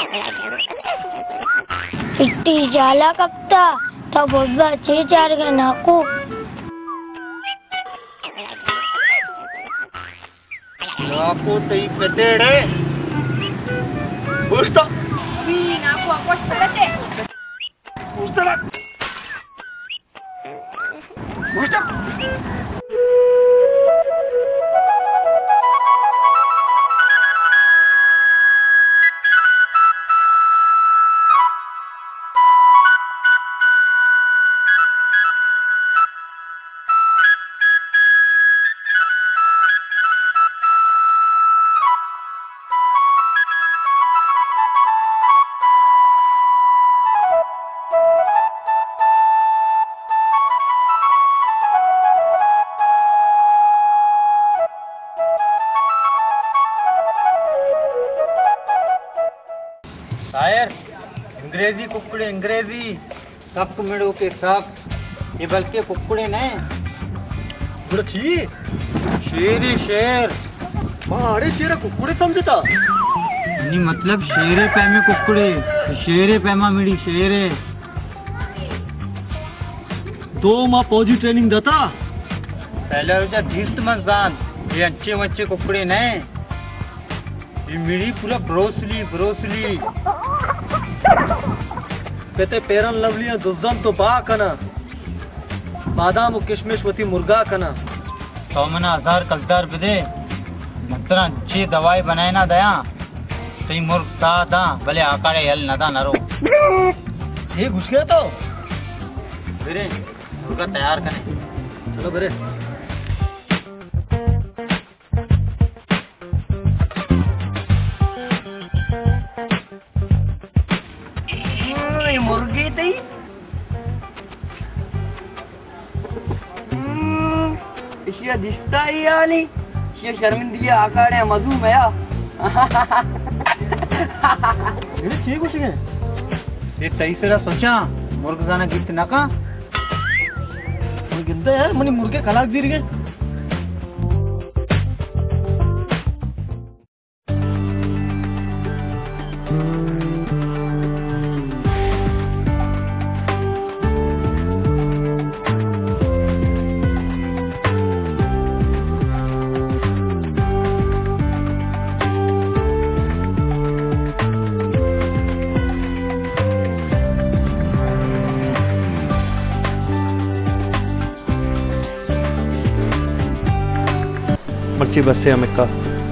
इट्टी जाला कप्ता तब बोझा 6-4 के नाकू नाकू तई पेतेड़े पूछता भी नाकू अकोस पड़े पूछता पूछता शायर अंग्रेजी कुकड़े अंग्रेजी सब मिड़ो के सब ये बल्कि कुकड़े ने बुढ़ी शेर ही शेर मारे शेर कुकड़े समझता नहीं मतलब शेरे पैमे कुकड़े शेरे पैमा मिड़ी शेरे दो माँ फौजी ट्रेनिंग देता पहले रोजा दिस्त मजान ये अच्छे बच्चे कुकड़े ने ये मिड़ी पूरा ब्रोसली ब्रोसली पेते पेरन लवलियां दुज़म तो बा कना बादाम और किशमिश वती मुर्गा कना तो मना 1000 कलदार बिदे मतलब अच्छी दवाई बनाए ना दया तो ये मुर्ग सादा भले आकाड़े हल नदा नरो ठीक घुस गया तो बिरे मुर्गा तैयार करें चलो बिरे मुर्गी थी इशिया दिसता ही आली इशिया शर्मिंदगी आकाड़े मधु मया ये ठीक घुस गए ये तीसरा सोचा मुर्ग जाना गिफ्ट ना का मैं गिनता यार मनी मुर्गे कलाक जीर गए मर्ची बस से हमें का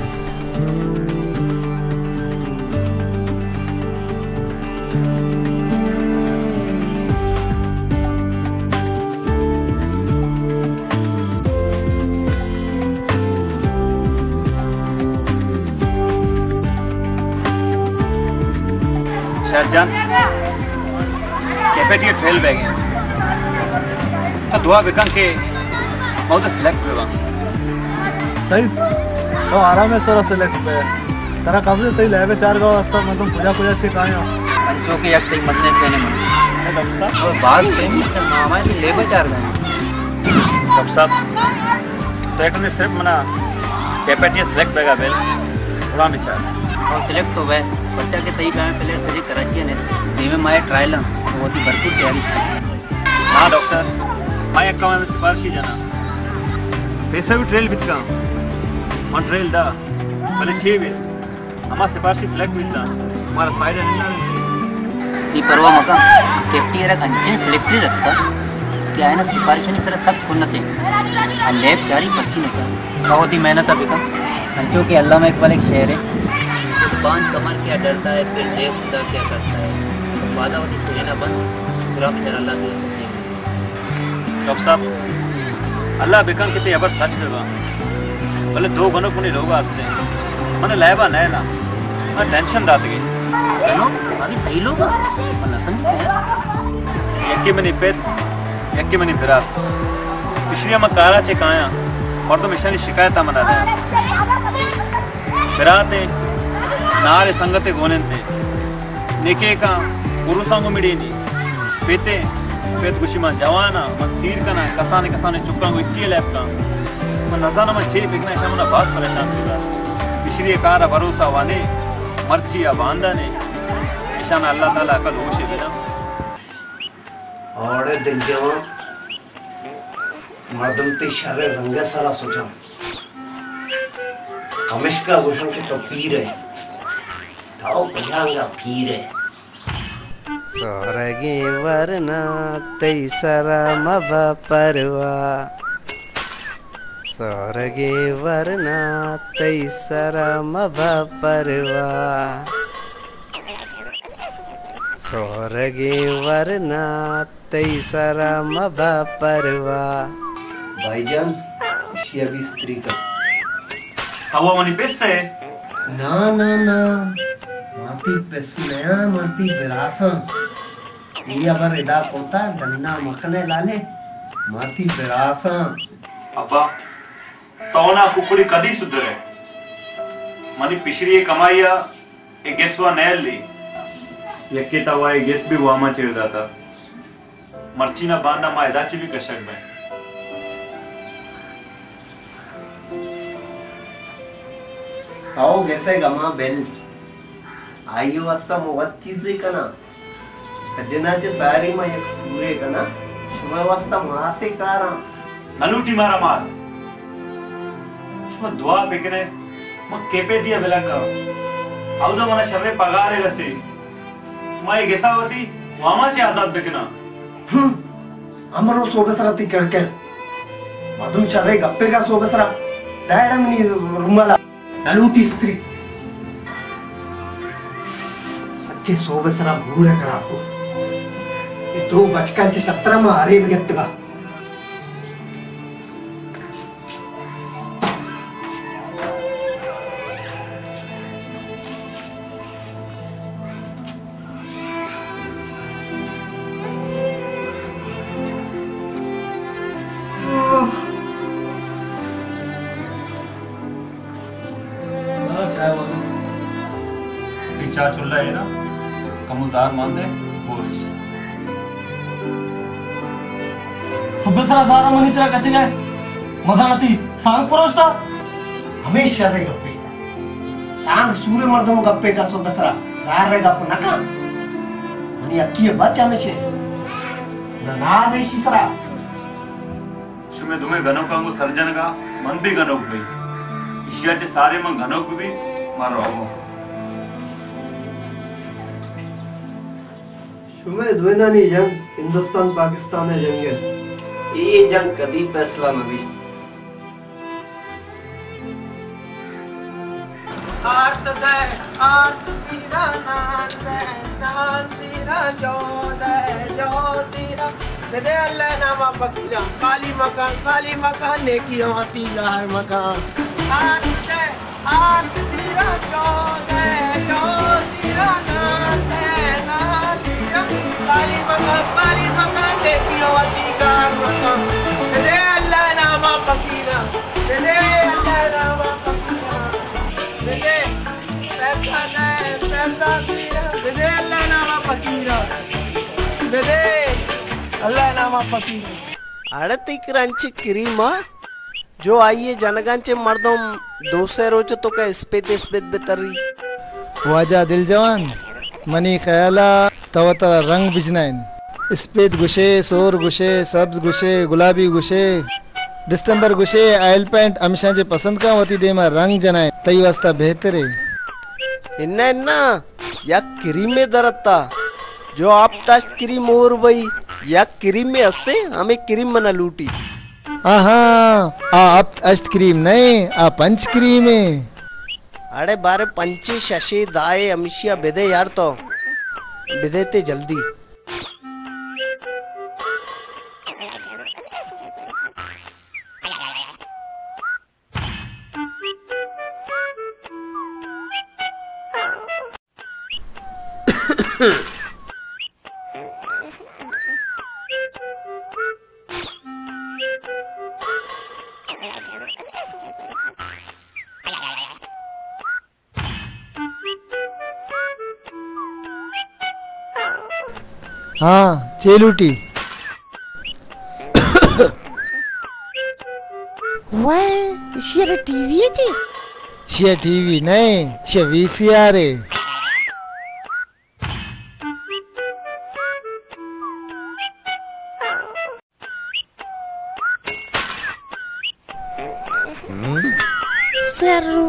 शाहजहान कैपेटिया ट्रेल बैग है तो दुआ बेकन के बहुत सिलेक्ट हुआ सही तो आराम है सर सिलेक्ट पे तेरा कब से तई लेवे 4 गांव रास्ता मतलब पूजा पूजा अच्छे काया पंचों के यक तक मसले कहने मन डॉक्टर साहब और बास कहीं तो मामा की लेबर 4 गए डॉक्टर साहब तो एक ने सिर्फ मना कैपेटिया सिलेक्ट बैगा बेल उड़ा विचार और सिलेक्ट हो गए बच्चा के तई पे प्लेयर सजे कराची है नेस्ते दीमे माय ट्रायल बहुत ही भरपूर तैयारी हाँ डॉक्टर मैं एक में सिफारिश ही जाना पैसा भी ट्रेल बिका ऑन ट्रेल दा भले 6 भी हमारा सिफारिशी सिलेक्ट मिलता हमारा साइड है नहीं ती परवा मका केप्टी रा कंचन सिलेक्टेड रस्ता क्या है ना सिफारिश नहीं सर सब कुन्नते लेब जारी पर्ची न जारी बहुत ही मेहनत है बेटा पंचों के अल्लाह में इकबाल एक शेर है दुकान कमर क्या डरता है फिर देव खुदा क्या करता है वादा होती सिरेना बंद पूरा बेचारा अल्लाह दोस्त चाहिए डॉक्टर साहब अल्लाह बेकन किते अबर सच में बा भले 2 गनो पुनी लोग आस्ते मने लायबा नए ना मैं टेंशन रात गई गनो अभी तई लोग और न समझते हैं यक्के मनी पेट यक्के मनी बिरात पिछली में कारा चे काया और तो मिशन शिकायत मना दे बिराते नारे संगते गोनेंते नेके का पुरुषांगो मिडेनी पेते पेट गुशिमा जवाना मन सीर कना कसाने चुक्का को इट्टी लैप का मन नजाना मन छे पिकना शमना बास परेशान होगा पिछली कार भरोसा वाने मर्ची या बांदा ने ईशान अल्लाह ताला अकल होश है बेटा और दिल जवान मर्दम ते शर्रे रंगे सारा सोचा हमेशा गोशन के तो पीर है ताओ पजांगा पीर है सोरगे वरना तैसरा मब परवा सोरगे वरना तैसरा मब परवा सोरगे वरना तैसरा मब परवा भाईजान ये भी स्त्री का हवा मनी पेस है ना ना ना माती पेस नया माती बिरासा ये अबर इदा पोता डन्ना मखने लाले माती बिरासा अब्बा तोना कुकड़ी कदी सुधरे मनी पिछड़ी कमाइया ए गेसवा नैल ली यके तवा ए गेस भी वामा चिर जाता मर्ची ना बांधा मा इदाची भी कशक में आओ कैसे गमा बेल आयु वास्ता मोहत चीजें कना सज्जनाचे सारी मा एक सूरे कना शुमा वास्ता मासे कारा नलूटी मारा मास शुमा दुआ बेकने म केपे दिया बेलका औदा मना शर्रे पगारे लसे मा ए गेसावती वामाचे आजाद बेकना अमरो सोबसरा ती कड़कड़ मधुम शर्रे गप्पे का सोबसरा दायडम नी रुमाला नलूटी स्त्री सच्चे सोबसरा भूले करा को ये दो बचकांचे शत्रा में हरे बिगतगा चार चुल्ला है ना कमुजार मान दे बोलिश सुबसरा सारा मनीचरा कशी काय मजा नती सांग पुरोष्टा हमेशा रे गप्पे सांग सूर्य मर्दम गप्पे का सोबसरा जार रे गप नका मनी अक्की बच्चा में छे ना नाज ऐसी सरा शुमे तुम्हें गनोक कांगो सर्जन का मन भी गनोक भी इशियाचे सारे मन गनोक भी मारो आओ शुमे द्वेनानी जंग हिंदुस्तान पाकिस्तान है जंग ये जंग कदी फैसला नबी आर्त तीरा नान तीरा जो तीरा दे अल्लाह नामा फकीरा खाली मकान नेकी होती गार मकान आर्त तीरा जो तीरा नान खाली मकान नेकी होती गार मकान दे अल्लाह नामा फकीरा दे अल्लाह नामा फकीरा दे पैसा दे अल्लाह नामा फकीरा दे अल्लाह नामा फकीरा अडतिकरांची क्रीमा जो आइए जनगांचे मर्दम दोसे रोज तो का इस्पेत बेतरी वाजा दिल जवान मनी ख्याला तवतरा रंग बिजनाइन स्पेद गुशे सोर गुशे सब्ज गुशे गुलाबी गुशे डिस्टेंबर गुशे आयल पेंट अमिशा जे पसंद का होती दे मा रंग जनाए तई वास्ता बेहतर है इन्ना या क्रीम में दरत्ता जो आप ताश क्रीम और भाई या क्रीम में हंसते हमें क्रीम मना लूटी आप अष्ट क्रीम नहीं आ पंच क्रीम है अरे बारे पंचे शशे दाए अमिशिया बेदे यार तो बेदेते जल्दी हाँ चेलूटी वाह शेर टीवी है जी टीवी नहीं वीसीआर है serru.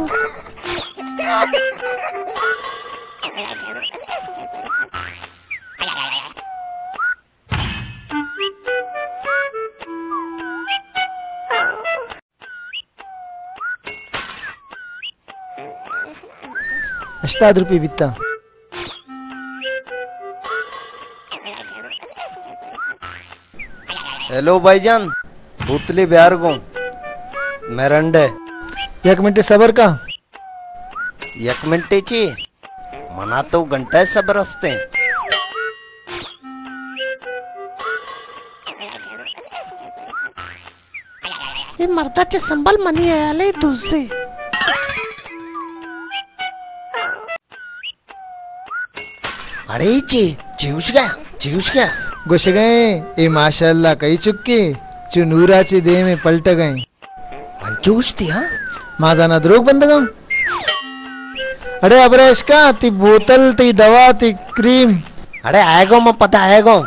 ₹8 बित्ता हेलो भाईजान, भूतली बिहार को मेरंडे 1 मिनिट सबर का 1 मिनिटेची मना तो घंटा सबर असते. हे मर्दाचे संबल मनी आले तुझे. अरे चिवश गया घुस गए. ये माशाल्लाह कई चुक्की चु नूराची देह में पलट गए. अंचूश थी. हाँ माझा ना द्रोग बंद गम. अरे अबरेश का ती बोतल ती दवा ती क्रीम. अरे आएगा मैं पता आएगा.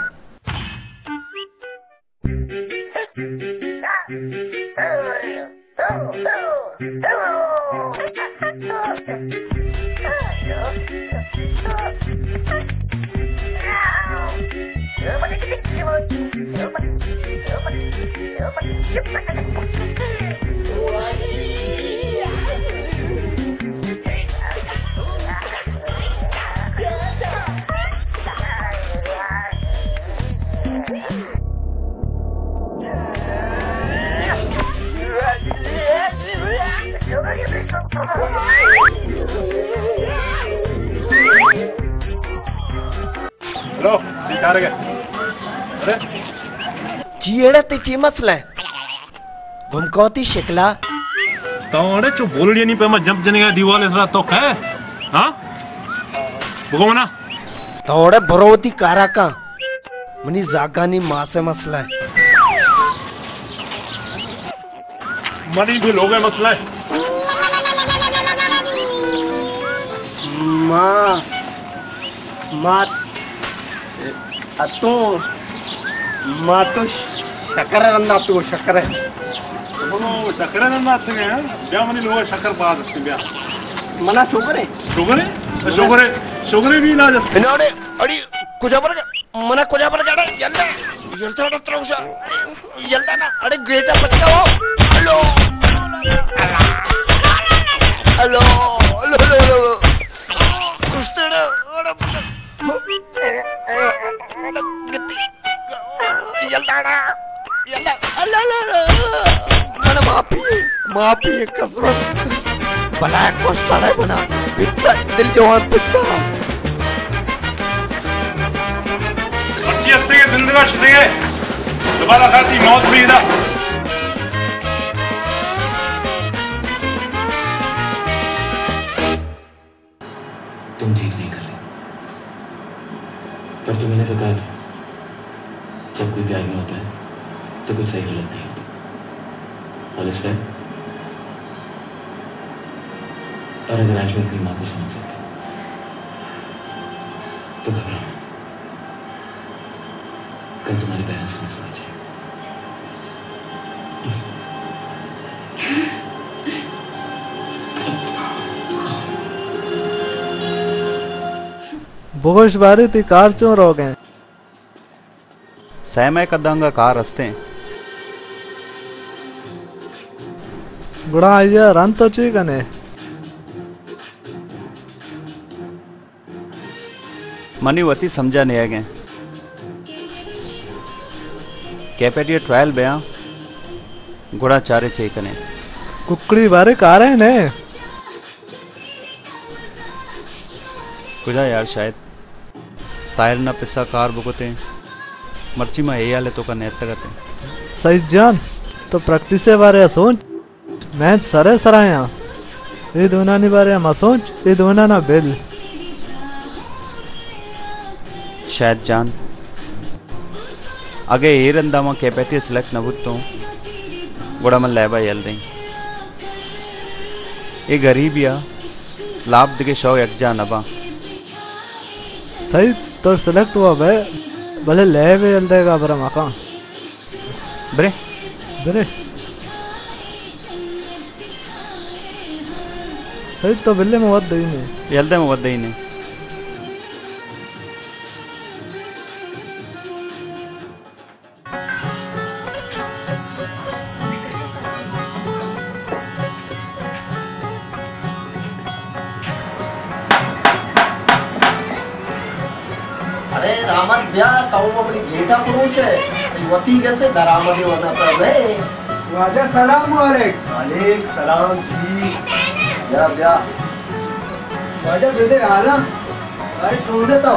हेलो क्या रे? अरे चीड़ा ते चीमचले घुमकोती शिकला तवड़े चो बोलड़ी नहीं पे मैं जंप जने का दीवार इसरा तो है. हाँ बुको मना तवड़े बरोती कारा का मनी जागानी माँ से मसला है. मनी भी लोग है मसला है. माँ तो शक्कर रंदा तू शक्कर है. शक्कर रंदा अच्छे हैं. क्या मनी लोग शक्कर पास हैं क्या? मना शुगर शुगर भी इलाज है. इन्होंने अड़ी कुजाबर का मना कुजाबर का यल्ला यल्ता ना त्रौसा यल्ता ना अरे गेटा पचका हो. हेलो हेलो हेलो कुस्तेड़ा अरे गति यल्ता ना यल्ता अल्लाह मना माफी कसम भला कुस्तेड़ा बना पित्ता दिल जवान पित्ता. अच्छी हत्ते के जिंदगा शुदेगे दोबारा खाती मौत भी इधर. तुम ठीक नहीं कर रहे, पर तो मैंने तो कहा था जब कोई प्यार में होता है तो कुछ सही गलत नहीं होता. और इस पर और अगर आज मैं अपनी माँ को समझ सकता तो घबरा मत. कल तुम्हारे पेरेंट्स तुम्हें समझ जाएंगे. बहुत बारी थी कार चोर हो गए. सहमय कदंगा कार रस्ते गुड़ा आइया रन तो ठीक है ने. मनी वती समझा नहीं है कैपेटिया ट्रायल बया गुड़ा चारे चाहिए कने कुकड़ी बारे कार है ने. कुजा यार शायद टायर ना पिस्सा कार बुकोते मर्ची में ये आले तो का नेत करते. सही जान तो प्रैक्टिस के बारे सोच मैच सरे सराया ये दोना ने बारे में सोच ये दोना ना बेल शायद जान आगे ये रंदा में कैपेटिया सिलेक्ट न बुतो गुड़ा मन लेबा यल दें. ये गरीबिया लाभ दिखे शौ यकजा नबा. सही तो सिलेक्ट हुआ बे भले ले भी यल देगा बरा मका बरे बरे सही तो बिल्ले में वद नहीं ಎಲ್ದೆ ಒದ್ದೈನೆ अरे रामत ब्या ताऊ ममनी गेटा पुरुष है वती कैसे दरामदी वना पर बे वाजा सलाम वालेकुम। वालेक सलाम जी या ब्या वाजा बेदे आला अरे ढूंढे तो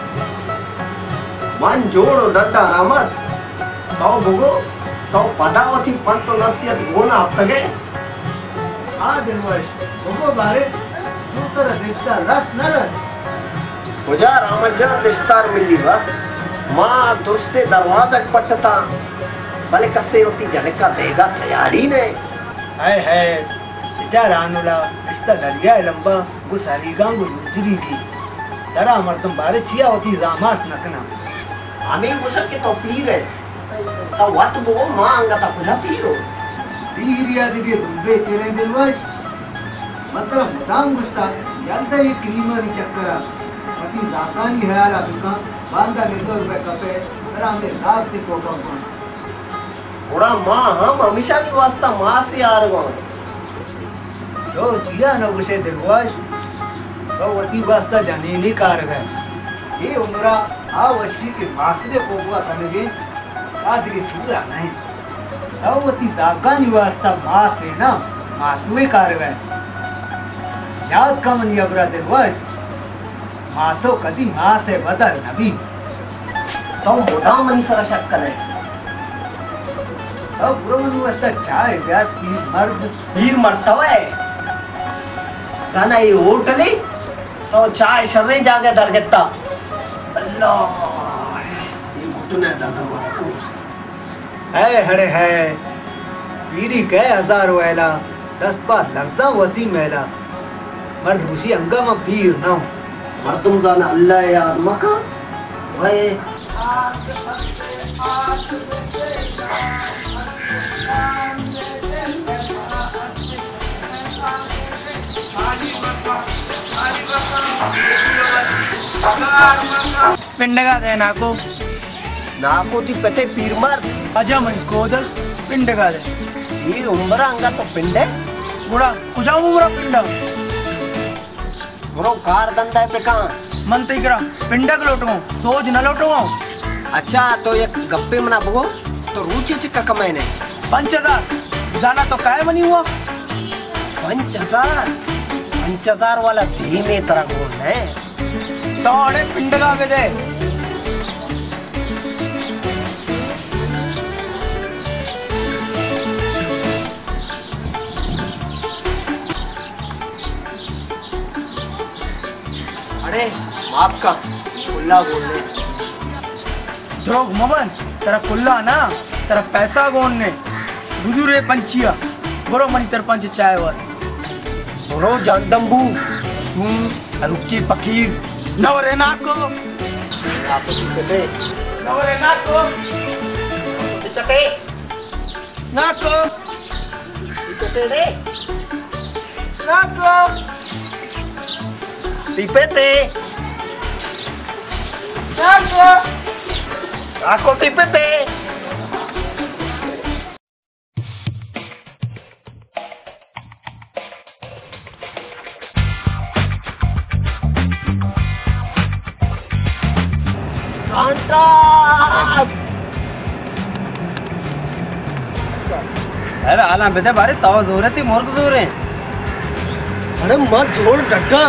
मन जोड़ो डड्डा रामत ताऊ भुगो ताऊ पदावती पंत नसीहत गोना अब तक आ दिनवाश भुगो बारे तू तरह देखता रस न रस मुझा रामत जान रिश्तार मिली वा माँ दुरुस्ते दरवाजा पटता भले कसे होती झटका देगा तैयारी ने है बेचारा अनुला रिश्ता दरिया लंबा गुसारी गांगु लुचरी की तरा मर्दम बारे चिया होती जामास नकना हमें मुशक के तो पीर है तो वत वो माँ अंगा ता पुला पीरो पीर याद के रुंबे तेरे दिलवाज मतलब मुदाम गुस्ता याद ये क्रीमा नी चक्करा पति जाकानी है आला बिका बांधा नेसो रुपए कपे तरा में रात ते कोका को थोड़ा माँ हम हमेशा नहीं वास्ता माँ से आ रहा जो जिया न उसे दिलवाज तो वती वास्ता जाने नहीं कार गए ये उमरा आ वस्ती के मासरे कोबुआ तनगे आदरी सुरा नहीं तो वती जागानी वास्ता माँ से ना मातुए कार गए याद कम नहीं अबरा दिलवाज माँ तो कदी माँ से बदल नबी तो मुदाम मनी सरा शक करे तो बुरमन वास्ता चाय ब्याह पीर मरता है साना ये होटले तो चाय शर्रे जागे दरगत्ता अल्लाह ये घुटने दादा मारा है हरे है पीरी के हजार वेला 10 बार लर्जा वती मेला मर्द खुशी अंगा में पीर ना मर्दुम जाना अल्लाह याद मका भाई पिंडगा दे नाको ती पते पीर मर्द अजा मन कोदल पिंडगा दे ये उम्रा अंगा तो पिंडे गुड़ा कुजाऊ मुरा पिंडा ब्रो कार दंदा पे कहां मन ते करा पिंडक लोटो सोज न लोटो अच्छा तो ये गप्पे मना बगो तो रुचि चिक्का कमाए ने 5000 जाना तो काय बनी हुआ 5000 वाला धीमे तरह गोल है तो अड़े पिंडगा के दे अरे माफ का कुल्ला बोलने द्रोग मबन तेरा कुल्ला ना तेरा पैसा गोने बुजुरे पंचिया बरो मनी तेरा पंच चाय वर बरो जानदंबू सुन रुकी फकीर नवरे नाको आपको दिक्कते नवरे नाको दिक्कते नाको दिक्कते रे नाको तिपेते नाको नाको तिपेते घंटा अरे आला बेटे बारे ताव जोर है ती मोर को जोर है अरे मत जोड़ डड्डा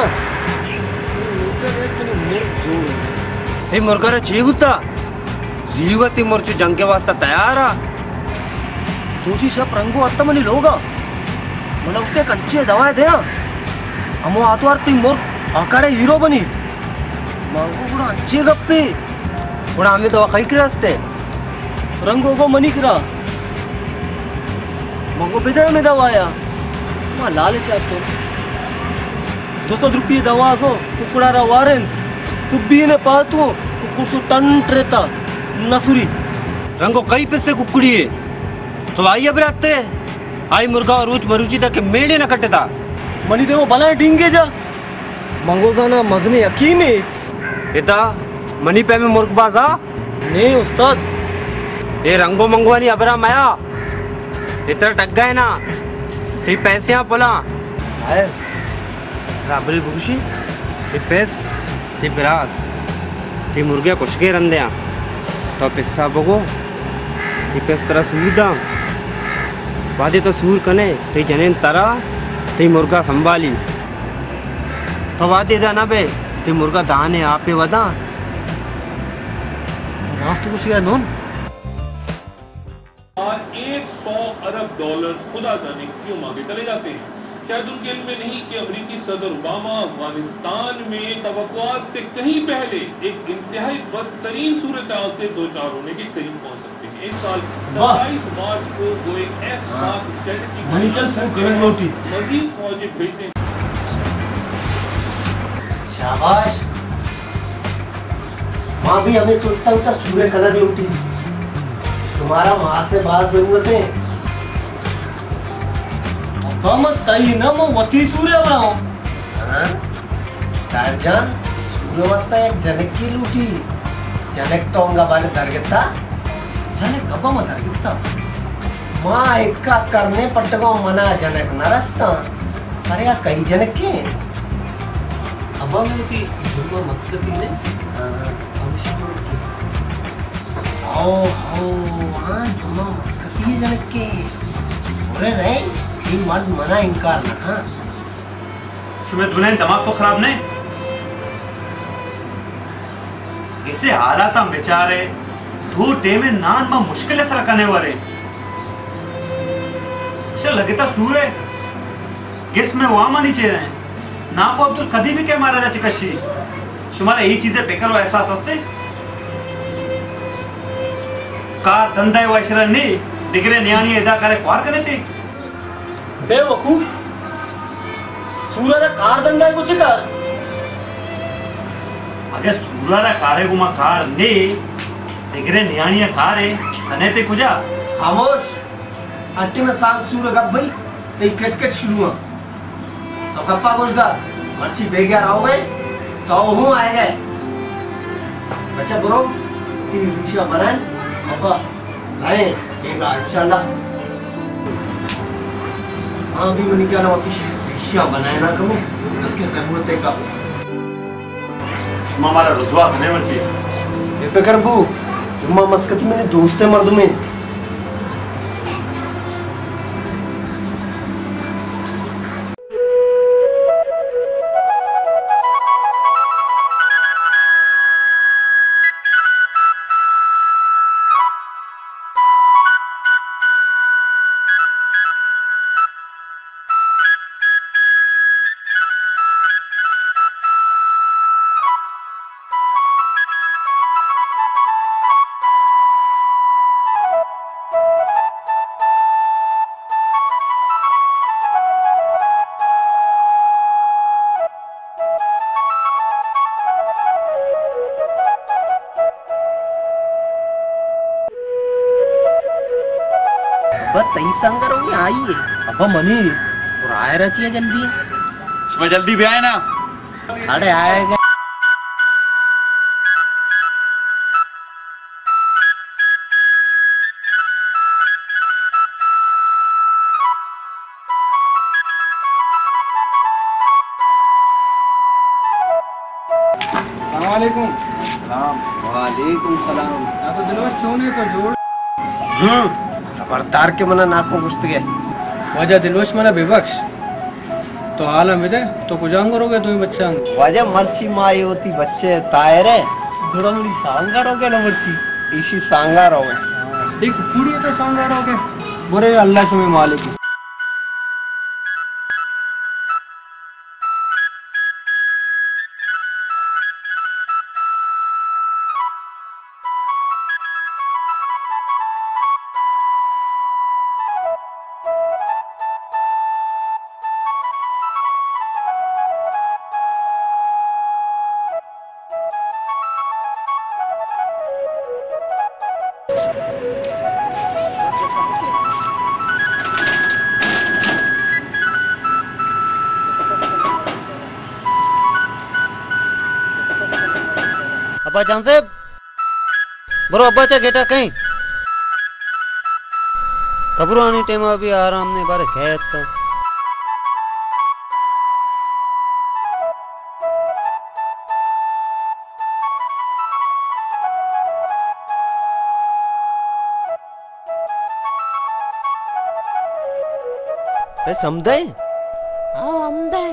ते मोरकर जीवता जीवती मोर्ची जंग के वास्ता तैयार आ तूशी सब रंगो अत्ता मनी लोगा मन उसते कच्चे दवाई दे हमो आतवार ती मोर आकारे हीरो बनी मांगो गुड़ा अच्छे गप्पे गुड़ा हमें दवा कई किरास्ते रंगो को मनी किरा मंगो बेटा में दवाया मां लालच आपतो 200 रुपये दवा को कुकड़ा वारेंत सुब्बी ने पातू कुकुड़ टन ट्रेता नसुरी रंगो कई पैसे कुकड़ी है तो आई अब राते आई मुर्गा और रोज मरुची तक मेड़े न कटे था मनी दे वो भला ढींगे जा मंगोजाना मजने यकीन है इता मनी पे में मुर्गबाजा नहीं उस्ताद ये रंगो मंगवानी अबरा माया इतना टक गए ना ते पैसे यहाँ पोला है राबरी बुगशी ते पैस ते बिरास ते मुर्गे कुछ के रंदे तो पिस्सा बगो ते पैस तरह सूदा वादे तो सूर कने ते जनेन तरा ते मुर्गा संभाली तो वादे दा ना बे ते मुर्गा दाने आपे वदा रास्त कुछ या नोन और 100 अरब डॉलर खुदा जाने क्यों मांगे चले जाते हैं। शायद उनके इल्म में नहीं कि अमेरिकी सदर ओबामा अफगानिस्तान में तवक्कुआत से कहीं पहले एक इंतहाई बदतरीन सूरत हाल से दो चार होने के करीब पहुंच सकते हैं। इस साल 27 मार्च को वो एक F-पाक स्ट्रेटजी मजीद फौजें भेज दें। शाबाश माँ भी हमें सोचता होता सूर्य कलर लौटी तुम्हारा वहां से बात जरूरत है हम तई ना मो वती सूर्य बनाओ टारजान सूर्य वास्ता एक जनक की लूटी जनक तो अंगा वाले दरगता जनक कब मत दरगता माँ एक का करने पटको मना जनक न रास्ता अरे या कई जनक के अब में होती जुम्मा मस्कती ने आओ हाँ जुम्मा मस्कती है जनक के बोले रहे ये मर्द मना इनकार ना हाँ तुम्हें दुनिया दिमाग तो खराब नहीं ऐसे हालात हम बेचारे दो टेमे नान में मुश्किल से रखने वाले चल लगता सूर्य गिस में वहां मानी चेहरे हैं ना को अब्दुल कदी भी क्या मारा जा चिकशी तुम्हारे यही चीजें बेकर वो एहसास हस्ते का धंधा वैशरा नहीं डिग्रे न्याणी एदा करे क्वार करने थे बेवकूफ सूर्य कार धंधा कुछ कर अगर सूर्य कारे गुमा कार ने डिग्रे न्याणी कार है तने ते कुजा खामोश अट्टी में सांग सूर्य गप भाई ते कट शुरू हुआ तो कप्पा गोशदार मर्ची बेग्या रहो गए तो हूँ आए गए अच्छा ब्रो ती विषय बनाए अब्बा आए एक इंशाल्लाह हाँ भी मैंने क्या ना विषय बनाए ना कमे के जरूरत है का हमारा रुजवा बने बच्चे ये पे करबू जुम्मा मस्कती मैंने दोस्त है मर्द में तई संगर हो आई है अब मनी और आए रहती है जल्दी उसमें जल्दी भी आए ना अरे आएगा वालेकुम सलाम तो दिलोश चोने तो जोड़ खबरदार के मना नाको घुसत गए वजह दिलवश मना बेबख्श तो हाल में दे तो कुजांग करोगे तुम बच्चा वजह मर्ची माई होती बच्चे तायरे थोड़ी सांगार हो गए ना मर्ची इसी सांगार हो गए एक पूरी तो सांगार हो गए बुरे अल्लाह से मालिक अब्बा जान से बरो अब्बा चा गेटा कहीं कब्रों आने टाइम अभी आराम ने बारे खेत पे समझे हाँ समझे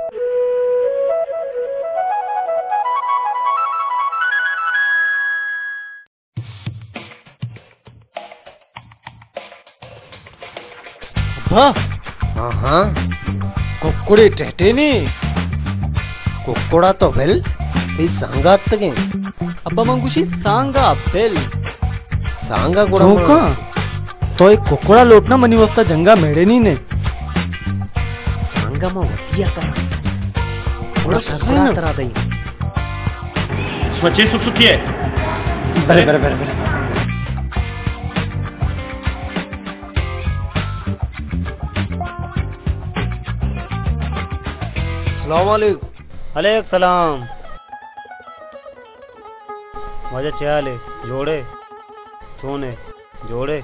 हाँ हाँ कुक्कुड़ी टेटेनी कुक्कुड़ा तो बेल ते सांगा तगे अब्बा मंगुशी सांगा बेल सांगा गुड़ा का तो एक कुक्कुड़ा लोटना मनी वस्ता जंगा मेड़े नहीं ने सांगा में वतिया करा गुड़ा सरपड़ा तरा दई स्वच्छ सुख सुखी है बरे बरे बरे बरे अस्सलामुअलैकुम अलैक सलाम वजह चाले जोड़े चोने जोड़े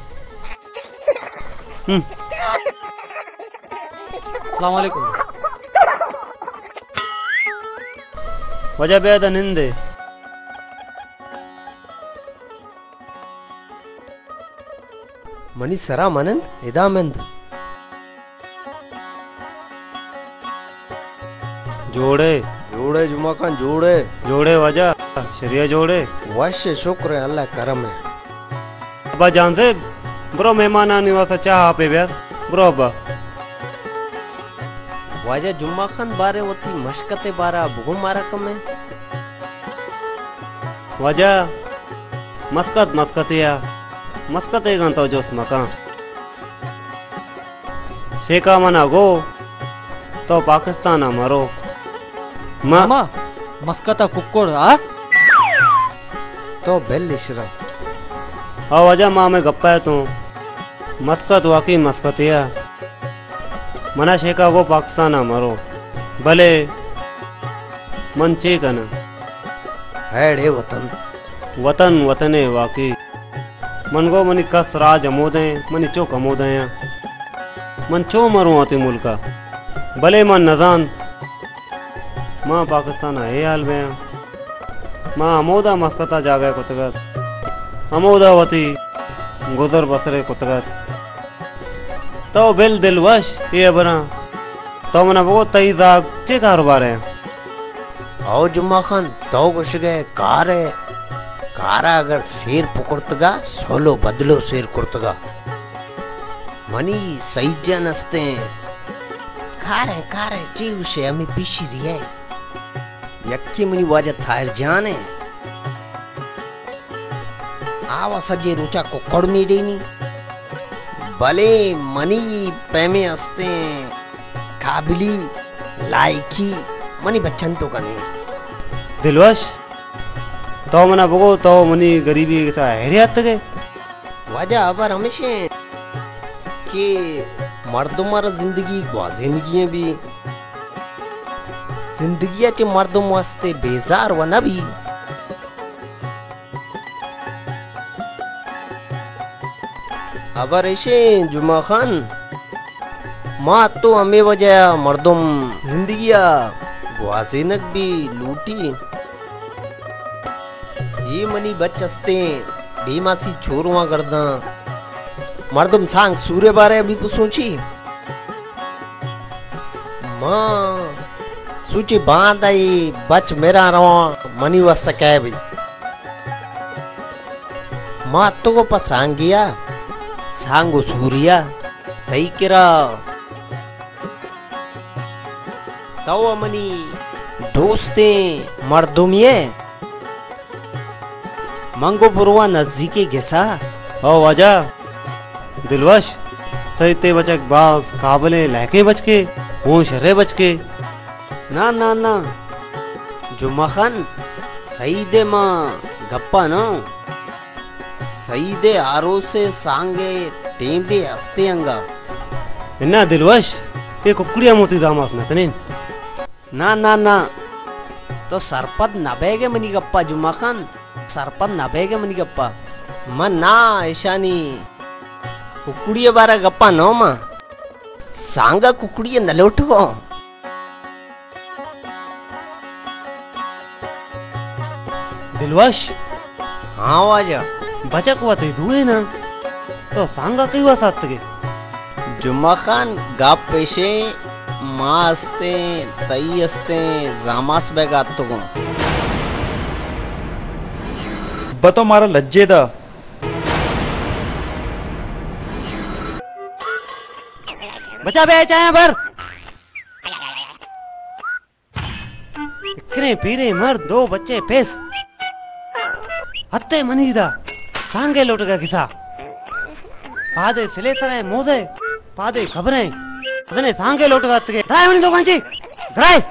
अस्सलामुअलैकुम वजह बेद निंदे मनी सरा मनंद इदामंद जोड़े जोड़े जुमा खान जोड़े जोड़े वजह शरिया जोड़े वश शुक्र है अल्लाह करम है अब्बा जान से ब्रो मेहमान आने वाला चाह पे यार ब्रो अब्बा वजह जुम्मा खान बारे होती मशकते बारा बुगु मारा कम है वजह मस्कत मस्कतिया मस्कते गान तो जोस मका शेका मना गो तो पाकिस्तान मरो मामा मस्कता कुक्कोड़ आ तो बेल इशरा हाँ वजह माँ में गप्पा है तू मस्कत वाकई मस्कतिया मना शेका गो पाकिस्तान मरो भले मन चे कना है वतन वतन वतने वाकई मन गो मनी कस राज अमोदे मनी चो कमोदे मन चो मरो आते मुल्का भले मन नजान माँ पाकिस्तान है हाल में माँ अमोदा मस्कता जागा कुतगत अमोदा वती गुजर बसरे कुतगत तो बिल दिलवश ये बना तो मना वो तई दाग चे कारोबार है आओ जुम्मा खान तो कुछ गए कार है कारा अगर शेर पकड़तगा सोलो बदलो शेर कुर्तगा मनी सही जन हंसते कार है जीव से हमें पीछी रही है यक्की मनी वाजा थार जाने आवा सजे रुचा को कड़मी देनी भले मनी पैमे हंसते काबिली लाइकी मनी बच्चन तो कने दिलवश तो मना बगो तो मनी गरीबी के साथ हैरियत गए वजह अबर हमेशा कि मर्दों मारा जिंदगी जिंदगी भी जिंदगी के मर्दों वास्ते बेजार व न भी अबर ऐसे जुमा खान माँ तो हमें वजह मर्दों जिंदगिया वाजिनक भी लूटी ये मनी बच्चस्ते बेमासी छोरुआ गर्दा मर्दम सांग सूर्य बारे अभी कुछ सोची माँ सूची बांध आई बच मेरा रवा मनी वास्ता क्या है भाई माँ तो को पसांगिया सांगो सूर्या तई किरा तो मनी दोस्ते मर्दम ये मंगो बुरवा नजदीके घिसा हो वजह दिलवश सही ते बचक बाज काबले लहके बच के वो शरे बच के ना ना ना जुम्मा खान सही दे माँ गप्पा ना सही दे आरो से सांगे टेंबे हस्ते अंगा इन्ना दिलवश ये कुकड़िया मोती जामास न तनीन ना ना ना तो सरपद नबेगे मनी गप्पा जुम्मा खान सरपद नबेगे मनी गप्पा मन ना ऐशानी कुकुड़िये बारा गप्पा नो मा सांगा कुकुड़िये नलोटो दिलवश हाँ वाजा बचा कुआ ते दुए ना तो सांगा कई हुआ साथ के जुम्मा खान गाप पेशे मास्ते तई अस्ते जामास बेगात तो गो बतो मारा लज्जे दा बचा बे चाहे भर इकरे पीरे मर्द दो बच्चे पेस हत्ते मनीदा सांगे लौट का किसा पादे सिले सराय मोजे पादे खबरें अदने सांगे लौट का तके ड्राइव मनी दो कांची ड्राइव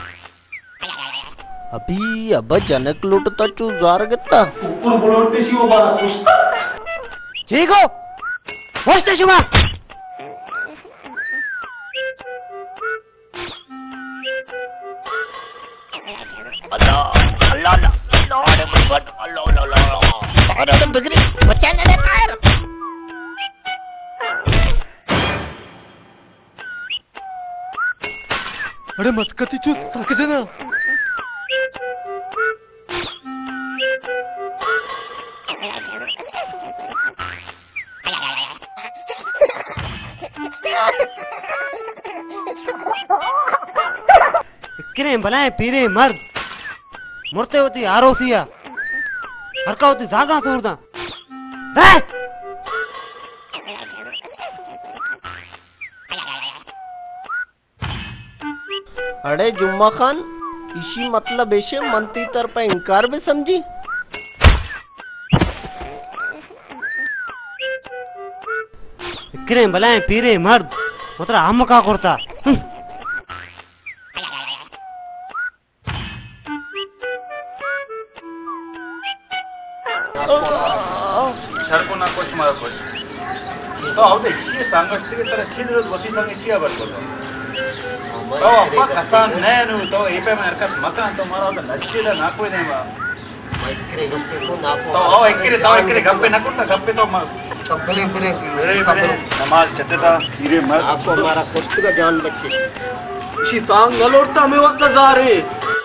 अभी अब जनक लुटता चू जार गत्ता कुकुड़ बोलते सी वो बारा पुष्टा ठीक हो पुष्टे शुमा अल्लाह अल्लाह अल्लाह अरे बट अल्लाह अल्लाह तारा ने बिगड़ी बच्चा लड़े तार अरे मस्कती चू थक जना किने बनाए पीरे मर्द मुर्ते होती आरोसिया हरका होती जागा सूरदा अरे जुम्मा खान इसी मतलब ऐसे मंत्री तरफ इनकार भी समझी किने बनाए पीरे मर्द उतरा हम का करता सरको ना कोश मारा कोश तो आवते शी सांगष्ट के तरह छिद्र वती संगे छिया बर को तो अप्पा कसान नेनु तो एपे में हरकत मकान तो मारा तो लज्जेदा ना कोई नहीं बा एकरे गप्पे को ना को तो एकरे गप्पे ना करता गप्पे तो सबरे बरे नमाज चटता हीरे मर्द आपको हमारा कुश्त का जान बच्चे इसी सांग न लौटता में वक्त जा रहे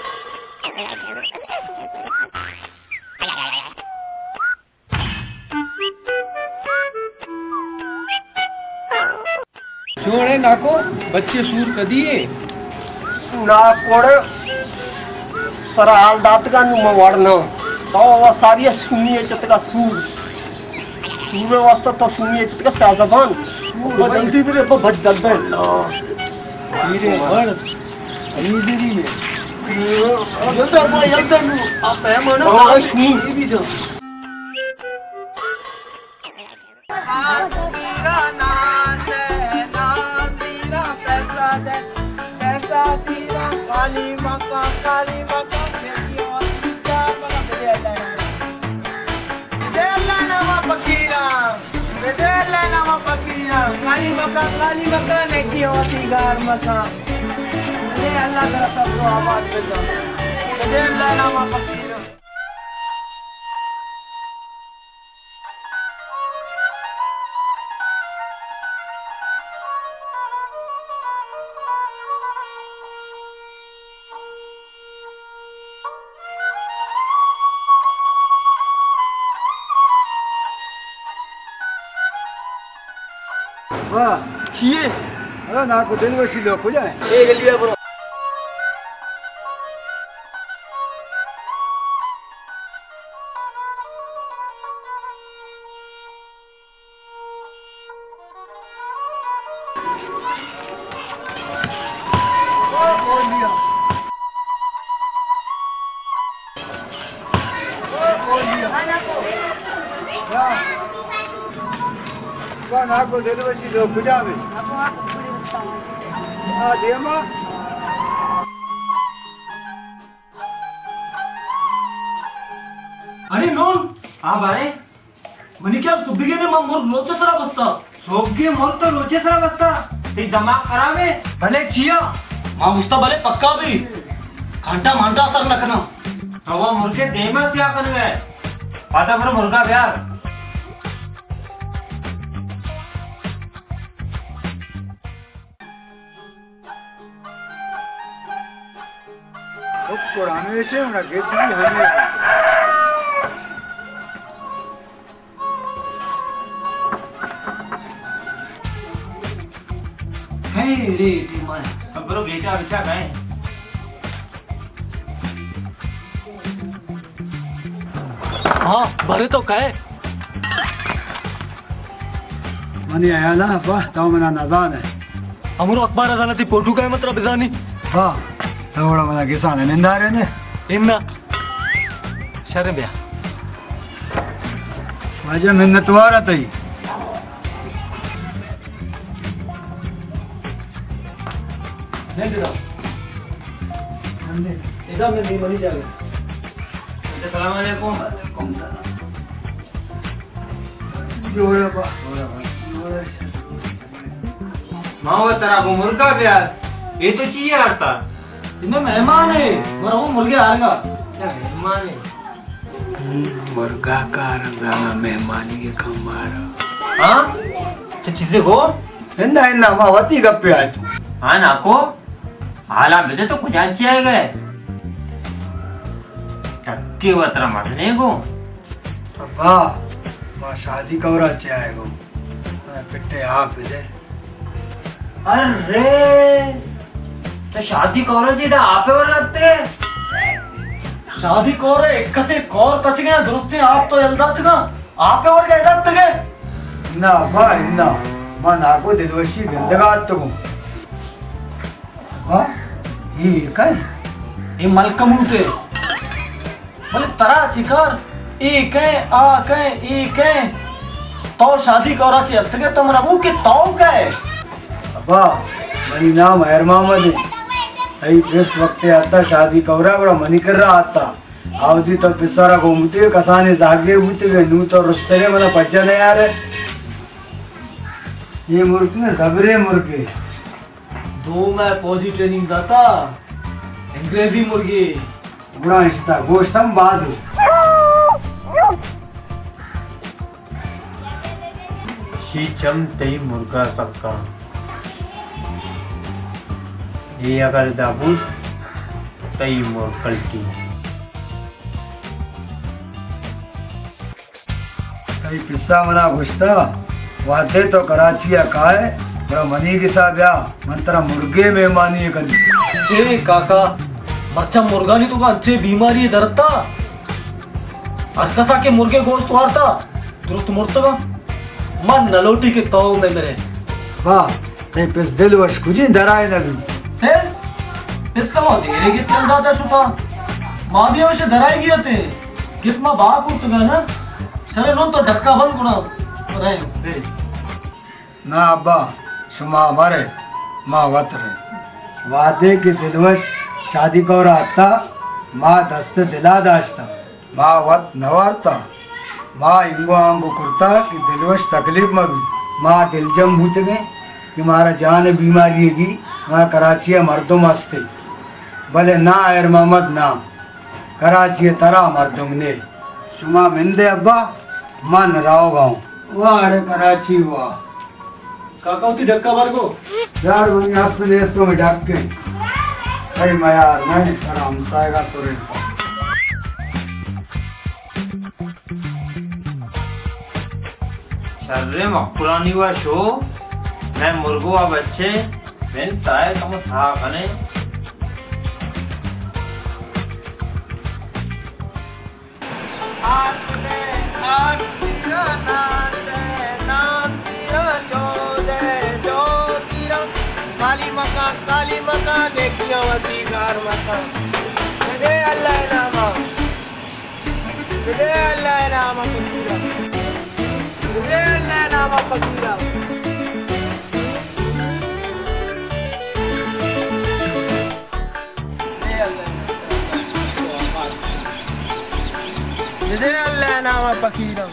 छोड़े नाको बच्चे सूर कदिए ना कोड़े सरा हाल दात का नुमा वाड़ना तो वो सारी सुनिए चतका सूर सूर वास्ता तो सुनिए चतका साजबान वो जल्दी मेरे तो भट जल्दी धीरे बढ़ अमीरी में जल्दी नु आप है मना सुन भी जो काली मक्का काली मक्का नहीं होती गार मक्का ये अल्लाह तेरा सबको आबाद कर दे अल्लाह नामा फकीरा वाह छिए ना को दिल वसी लो को जाए ए जल्दी आ ब्रो नाको दिल वसी लो पूजा में आ देमा अरे नोन हाँ बारे मनी क्या सुबह ने मोर लोचे सरा बसता सोगे मोर तो लोचे सरा बसता ते दिमाग खराब है भले छिया मां मुस्ता भले पक्का भी घंटा मानता असर न कनो तो वो मुर्गे देमा से आकर गए पाता पर मुर्गा प्यार पुराने से हमरा गेस भी हमें रे टीमा अब बरो बेटा बिछा गए हाँ भरे तो कहे मनी आया ना बा तो मना नजान है हमरो अखबार अदाना थी पोटू का मतलब बिजानी हाँ थोड़ा मना किसान है निंदा रहे ने इन्ना शर्म बिया वजह मिन्नत वारा तई नहीं देता इधर में नहीं मनी जाएगा अस्सलाम वालेकुम जोड़ा बा माँ वो तेरा वो मुर्गा प्यार ये तो चाहिए हरता इनमें मेहमान है मरा वो मुर्गे आएगा क्या मेहमान है मुर्गा का रजाना मेहमानी के कमारा हाँ तो चीजें को इन्ना इन्ना माँ वती गप्पे आए तू हाँ ना को हालां बेटे तो कुछ अच्छी आए गए टक्के वतरा मसने को अब्बा माँ शादी कौरा चाहेगो पिट्टे आप दे अरे तो शादी कौरा जी था आपे वर लगते शादी कोरे एक से कोर कच गया दुरुस्ती आप तो यलदात ना आपे और क्या यलदात गए इन्ना अब्बा इन्ना माँ नाको दिलवशी गंदगात तो हाँ ये काय ये मलकमूते बोले तरा चिकर एक है आ के एक है तो शादी करा चाहिए तके तो मरा मुंह के तो क्या है अब्बा मनी नाम हैर मोहम्मद है अई इस वक्त आता शादी कौरा बड़ा मनी कर रहा आता आवदी तो पिसारा घूमते कसाने जागे उठते गए नू तो रुस्तरे मना पज्जा नहीं आ रहे ये मुर्गे ने जबरे मुर्गे दो मैं फौजी ट्रेनिंग दाता अंग्रेजी मुर्गी बड़ा रिश्ता गोश्त हम बाजू शीचम तई मुर्गा सबका ये अगर दाबूत तई मुर्कलती कई पिस्सा मना घुसता वादे तो कराची अकाए बड़ा मनी के साथ ब्या मंत्रा मुर्गे मेहमानी है कल चे काका मरचा मुर्गा नहीं तो का अच्छे बीमारी है दरता और कसा के मुर्गे गोश्त वारता दुरुस्त मुर्तगा मन नलोटी के तो में मेरे वाह ते पिस दिल वश कुछ दराए नबी इस समय देरे किस दादा शुता मां भी हमसे दराई गई थे किस मां बाग उतगा ना सरे नो तो ढक्का बंद गुना रहे दे ना अब्बा शुमा हमारे माँ वत रहे वादे के दिलवश शादी को आता माँ दस्त दिला दाश्ता माँ वत नवारता माँ इंगो आंगो कुर्ता कि दिलवश तकलीफ में भी माँ दिलजम भूत गए कि मारा जान बीमारी है माँ कराची मर्दों मस्ते भले ना एर मोहम्मद ना कराची तरा मर्दों ने शुमा मिंदे अब्बा मन राव गाँव वाड़े कराची हुआ काका उती ढक्का बार को यार बनी हस्त नेस्तों में ढक के कई मयार नहीं तेरा हमसाए का सुरेता शर्रे मकुरानी हुआ शो मैं मुर्गो आ बच्चे मैं ताए कम सा कने काली मकान देखियो अधिकार मकान दे अल्लाह नामा दे अल्लाह नामा फकीरा दे अल्लाह नामा फकीरा दे अल्लाह नामा फकीरा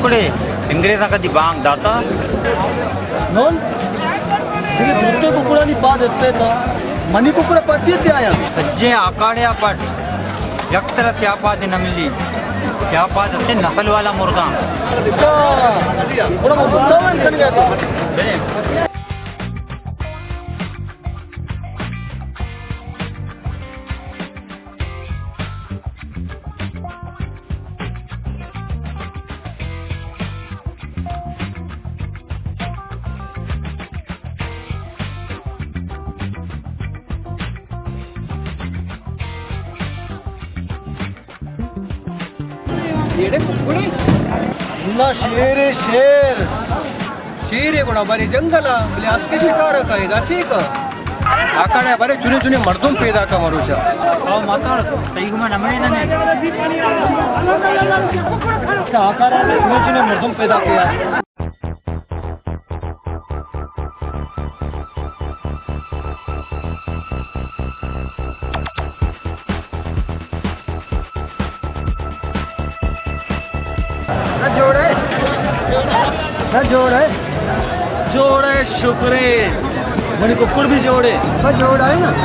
कुकड़े इंग्रेजा कधी बांग दाता नोन देखिए दूसरे कुकड़ा नहीं बाद इस पे था मनी कुकड़ा 25 से आया सज्जे आकाड़िया पट एक तरह स्यापाद न मिली स्यापाद असते नस्ल वाला मुर्गा अच्छा बड़ा मुद्दा में कर गया था येडे कुकड़ी ना शेर है शेर शेर है कोणा बरे जंगला बोले असके शिकार का जाशी का आकाड्या बरे चुने चुने मर्दों पैदा का मरुचा तो मातार तईग में नमणे नने अच्छा आकाड्या में चुने चुने मर्दों पैदा किया जोड़े शुक्रे मनी कुकुड़ भी जोड़े जोड़ा है ना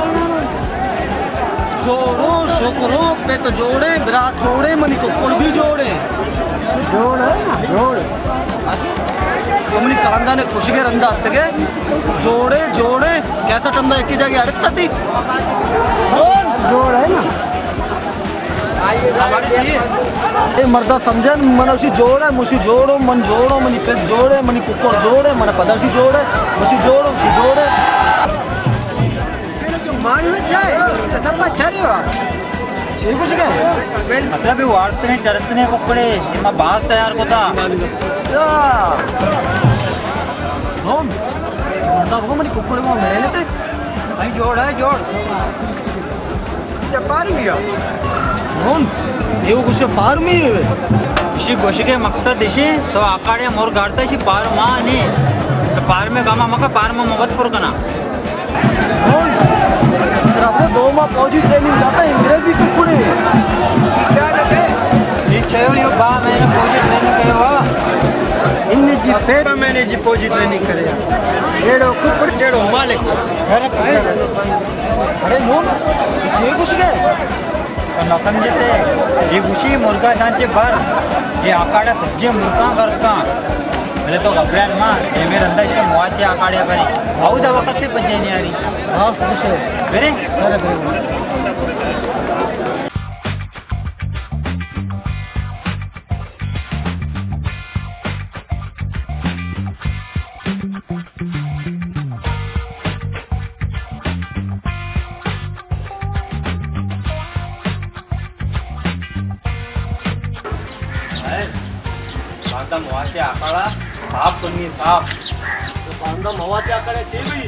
जोड़ो शुक्रों पे तो जोड़े बिरात जोड़े मनी कुकुड़ भी जोड़े जोड़ है ना जोड़ मनी कांदा ने खुशी के रंदा तके जोड़े जोड़े कैसा टंदा एक ही जगह अड़कता थी जोड़ है ना ए मर्दा समझन मनोशी जोड़े मुशी जोड़ो मन जोड़ो मनी पे जोड़े मनी कुकुर जोड़े मन पदर्शी जोड़े मुशी जोड़ो मुशी जोड़े मेरे जो मानी में जाए तो सब अच्छा नहीं हुआ छे कुछ के मतलब ये वार्ते चरतने कुकड़े इमा बात तैयार कोता नोन मर्दा वो मनी कुकुर को मेरे लेते भाई जोड़ है जोड़ जब पार मिया नोन ये वो कुछ पार में इसी गोशी के मकसद इसी तो आकाड़े मोर गाड़ता इसी पार माँ ने तो पार में गामा मका पार में मोहब्बतपुर कना सिर्फ वो 2 माह फौजी ट्रेनिंग जाता अंग्रेजी कुकड़े क्या लगे पीछे यो बा मैंने फौजी ट्रेनिंग किया हुआ इन्ने जी पेट मैंने जी फौजी ट्रेनिंग करे जेड़ो कुकड़ जेड़ो मालिक अरे नोन ये कुछ के न समझते ये गुशी मुर्गा दांचे भर ये आकाड़ा सज्जे मुर्गा करता पहले तो घबरान माँ ये मेरे अंदर से मुआचे आकाड़े भरी आओ दवा कब से बच्चे नहीं आ रही रास्त कुछ मेरे सारे मुआचे आकाड़ा साफ करनी साफ तो बांधा मुआचे आकाड़े चेवी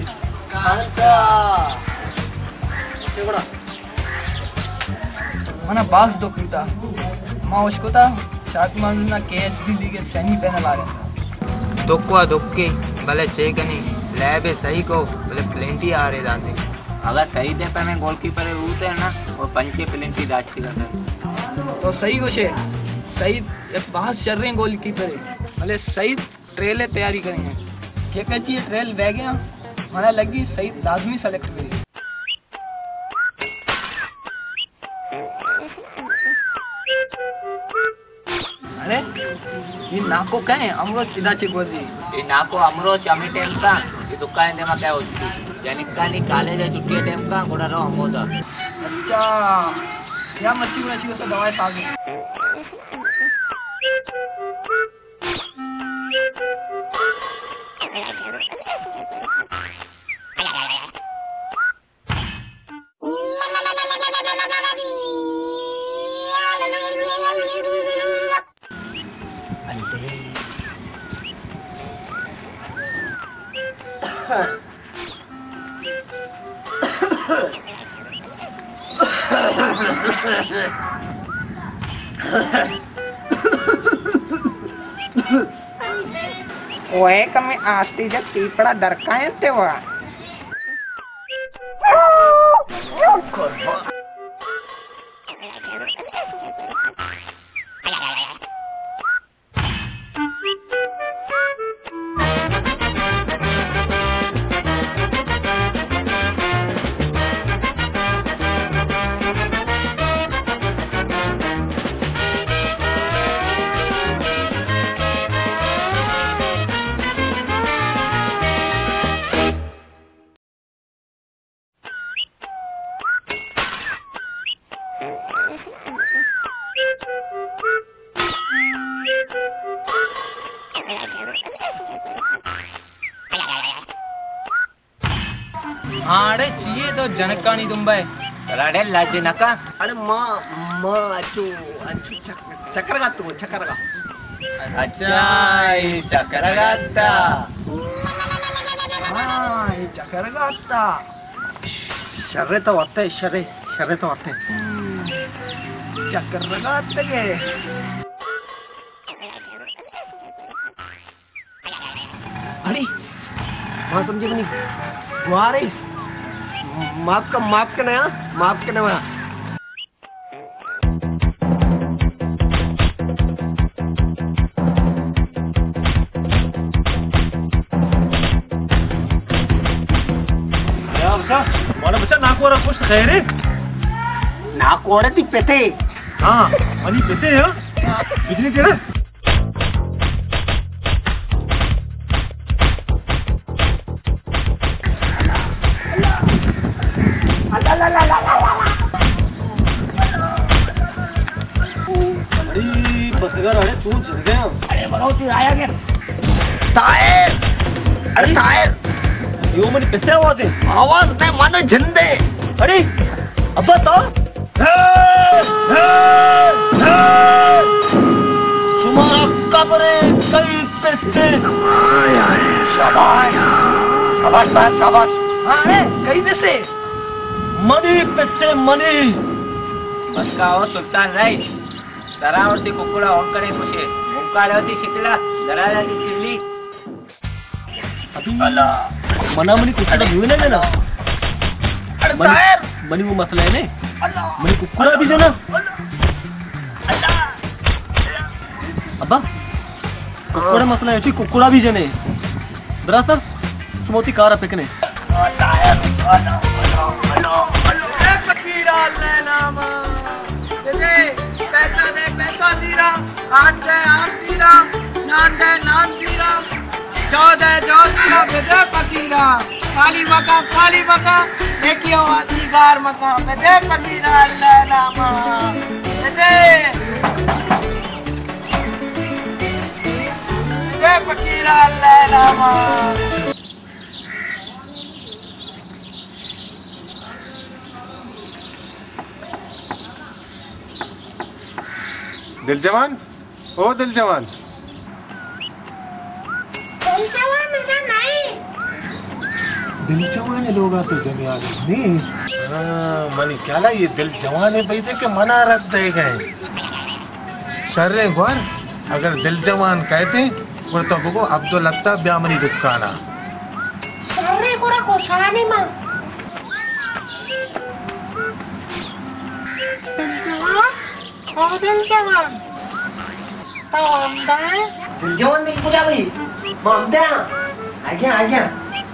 मना बास दो पिता माँ उसको था शादी मालूम KSB लीग सेमी पैनल आ रहे दुक्वा दुक्के भले चेक नहीं लैब सही को भले प्लेंटी आ रहे जाते अगर सही दे पे मैं गोलकीपर रूट है ना और पंचे प्लेंटी दास्ती करते तो सही कुछ है सही बहुत चल रहे हैं गोलकीपर भले सही ट्रेल तैयारी करेंगे क्या कहती है ट्रेल बह गया मना लगी सही लाजमी सेलेक्ट करेगी अरे ये नाको क्या है अमरोज इदा चिकोजी ये नाको अमरोज अमी टाइम का ये दुकान दे में क्या होती यानी का नहीं काले जा छुट्टी टाइम का गोड़ा रो हमोदा अच्छा क्या मच्छी मच्छी उसे दवाई साल ओए कमी आस्ती जब पीपड़ा दरकाएं ते वा आड़े चाहिए तो जनका नहीं तुम भाई राडे लाजे नका अरे माँ माँ अच्छू अच्छू चक्कर का तू चक्कर का अच्छा ये चक्करगाता हाँ ये चक्कर का आता शर्रे तो आते हैं शर्रे तो आते हैं चक्कर लगाते के अरे माँ समझे नहीं वहाँ रही माफ का नया माफ का नया mana baca naku orang kus khairi naku orang di PT ani PT ya bijli tera अरे बसगर अरे चून चल गया अरे बनौती आया क्या टायर अरे टायर यो मनी कैसे आवाज है आवाज ते मानो झंडे अरे अब्बा तो तुम्हारा कब्रे कई पैसे शाबाश शाबाश टायर शाबाश हाँ है कई पैसे मनी पैसे मनी बस का हो सुल्तान राय दरावरती कुकुड़ा होकर खुशे मुकाळवती शिकला दराजाची चिल्ली अभी मना मनी कुकुड़ा हुए ना ना अरे टायर मनी वो मसला है ने मनी कुकुड़ा भी जना अब्बा कुकुड़ा मसला है कुकुड़ा भी जने दरासा सुमोती कार पेकने टायर फकीरा लेना दे पैसा दीरा आठ दीरा नान दीरा जो दीरा बेदे फकीरा खाली मका देखियो अधिकार मका बेदे फकीरा अल्लाह नामा बेदे फकीरा अल्लाह नामा दिल जवान ओ दिल जवान मेरा नहीं दिल जवान लोग आते जमिया नहीं मनी क्या ला ये दिल जवान है बैठे के मना रख दे गए शर्रे ग्वार अगर दिल जवान कहते वो तो बगो अब्दुल अत्ता ब्यामनी दुकाना शर्रे कोरा कोशानी मां दिल जवान तो आंदा दिल जवान नहीं पूरा भाई मामदा आ गया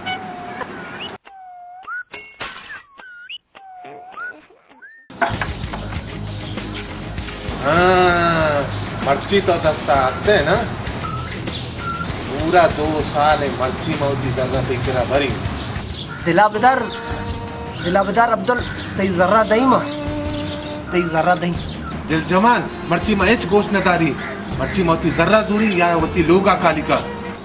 हाँ मर्ची तो दस्ता आते हैं ना पूरा 2 साल है मर्ची मौती जरूरत इकरा भरी दिलाबदार अब्दुल तई जर्रा दई मां तई जर्रा दई दिल जवान मर्ची में एच गोश न तारी मर्ची मौती जर्रा दूरी या होती लोगा कालिका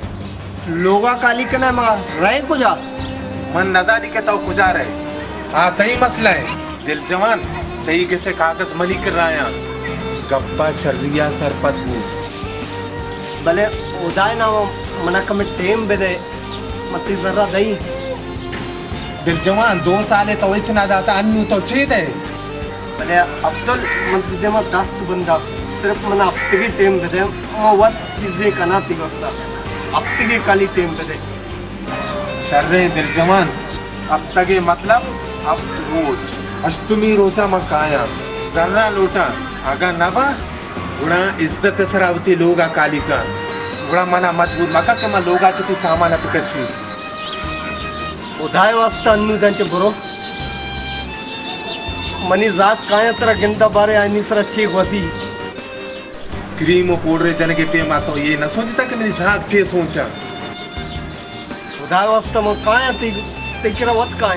ना मां राय कुजा मन नजारी के तो कुजा रहे हाँ तई मसला है दिल जवान तई के से कागज मनी कर रहा गप्पा शर्रिया सरपत भले उदाय ना मनक में टेम बेदे मती जर्रा दई दिल जवान 2 साल तो इतना दाता अन्नू तो छेद है भले अब्दुल मददे में दस्त बंदा सिर्फ मना हफ्ते की टेम बेदे वो वत चीजें करना तिगस्ता हफ्ते की काली टेम बेदे शर्रे दिल जवान अब तक ये मतलब अब रोज अष्टमी रोजा मकाया जर्रा लोटा आगा नबा गुणा इज्जत सरावती लोगा कालिका गुणा मना मजबूत मका के मा लोगा चती सामान पिकशी उदाय वास्ता अन्नू त्यांचे बरो मनी जात काय तरह गिंदा बारे आनी सर अच्छी वजी क्रीम पाउडर जन के टेम तो ये न सोचता कि मेरी जाग चे सोचा उदाय वास्ता म काय ते किरा वत काय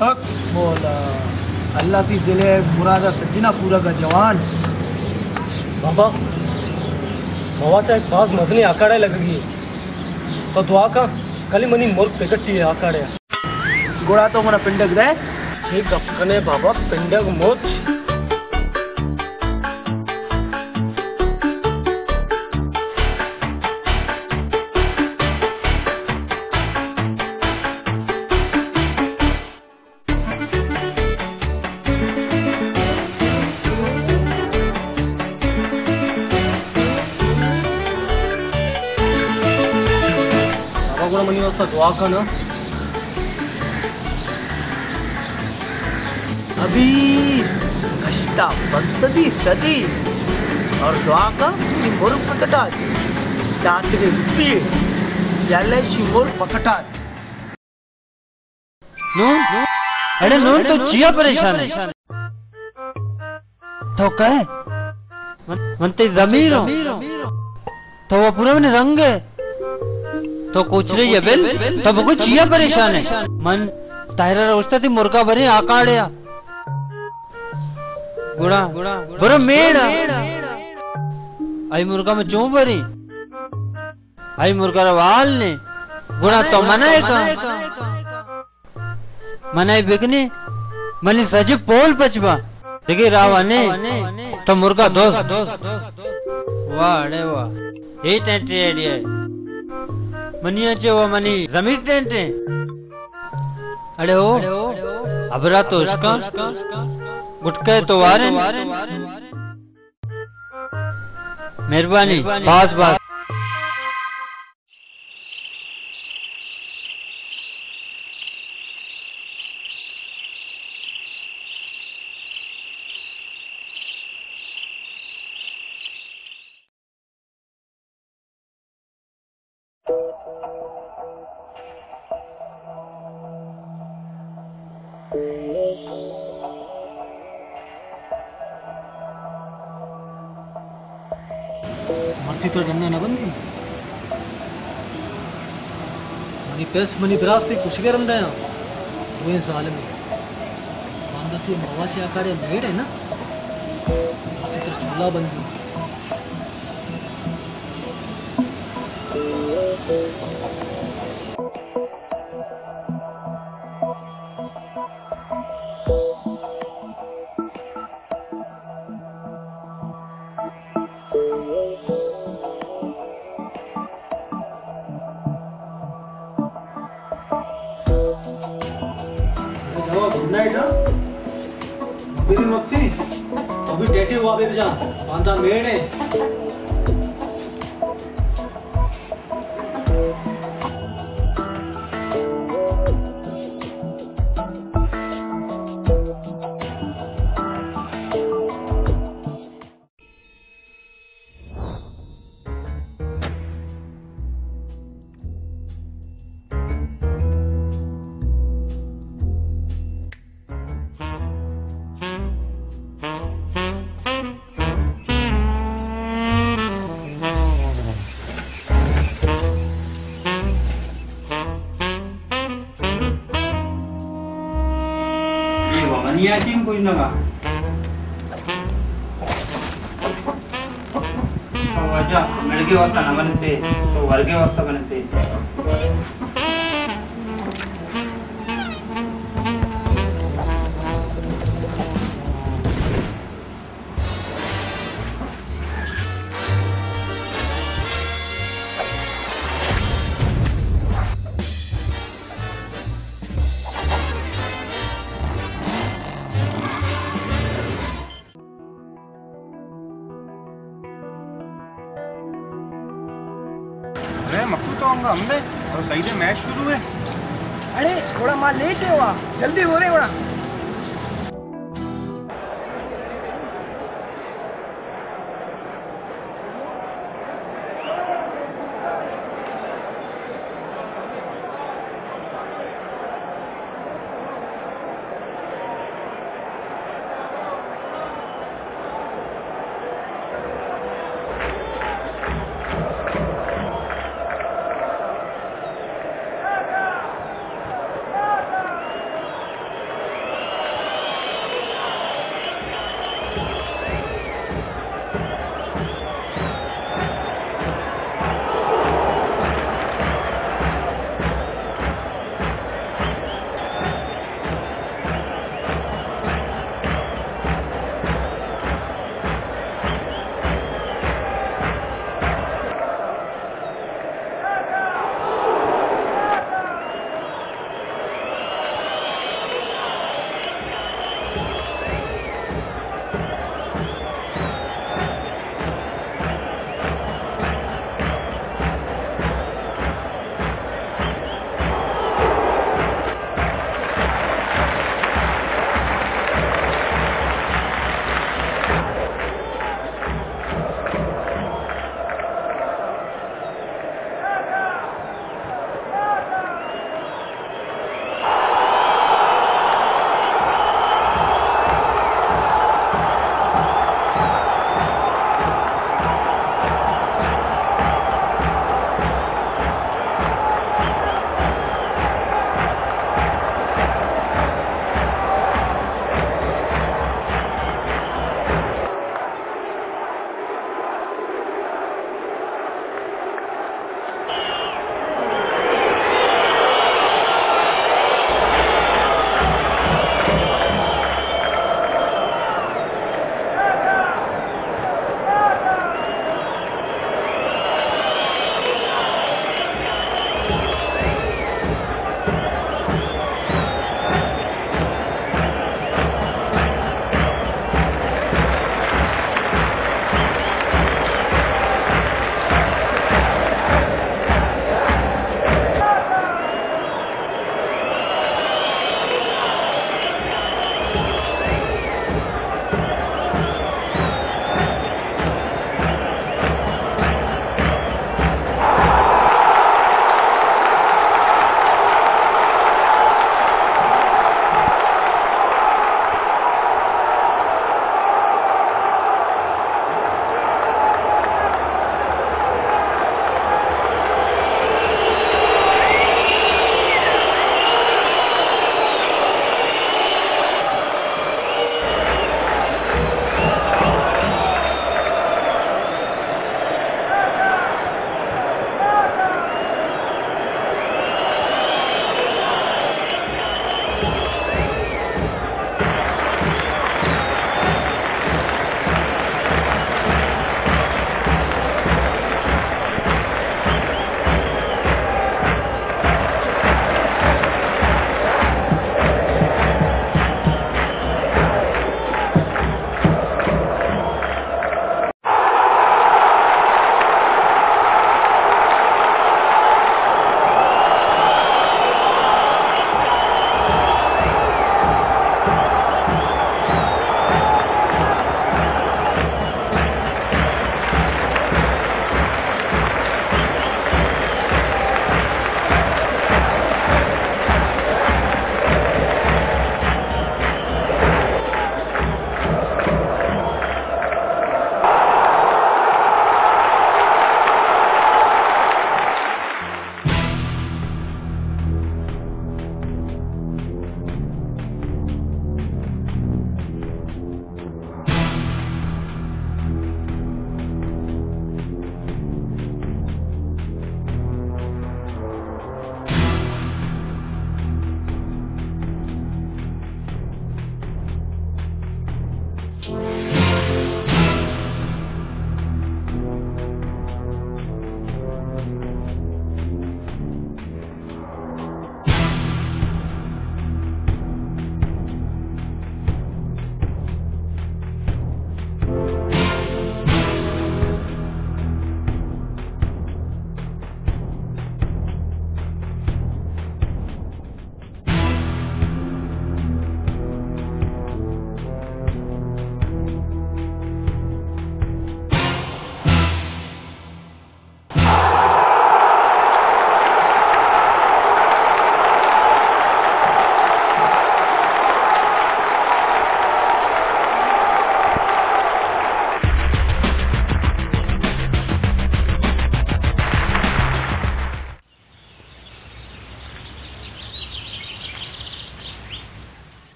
हक मौला अल्लाह ती दिले मुरादा सज्जना पूरा का जवान बाबा मवाचा एक पास मजनी आकाड़े लगेगी तो दुआ का कली मनी मुर्ग पिकट्टी है आकाड़े गोड़ा तो मना पिंडक दे ठीक अपने बाबा पिंडक मोच दुआ का ना अभी कष्टा बंसदी सदी और दुआ का मुर्ग पकटा दांत के रुपी याले शिमुर पकटा नून अरे नून तो जिया परेशान है तो कहे मनते जमीर हो तो वो पूरा में रंग है तो कुछ रही है बिल तो वो कुछ जिया परेशान है मन तायरा रोस्ता थी मुर्गा भरे आकाड़िया गुड़ा बरो मेड़ा आई मुर्गा में चों भरी आई मुर्गा रवाल ने गुड़ा तो मनाए का मनाए बिकने मनी सजे पोल पचवा देखिए रावा ने तो मुर्गा दोस्त वाह अरे वाह ये टेंट आइडिया है मनी अच्छे वो मनी जमीन टेंट है अरे ओ अबरा तो उसका गुटके तो वारे मेहरबानी बास बास मर्ची तो डरना न बन गई मनी पेस मनी बिरास्ती कुछ के रंदा है वे जालिम बांधती मवासी आकाड़े मेड़ है ना मर्ची तो चूल्हा बन गई अभी टेटी हुआ बेबी जान बांधा मेड़ है टीम कुछ ना वजह मिळगे वाजता ना बनते तो वर्गे वाजता बनते मकसूद तो होगा हमने और सही से मैच शुरू है अरे थोड़ा माँ लेट है हुआ जल्दी हो रहे बड़ा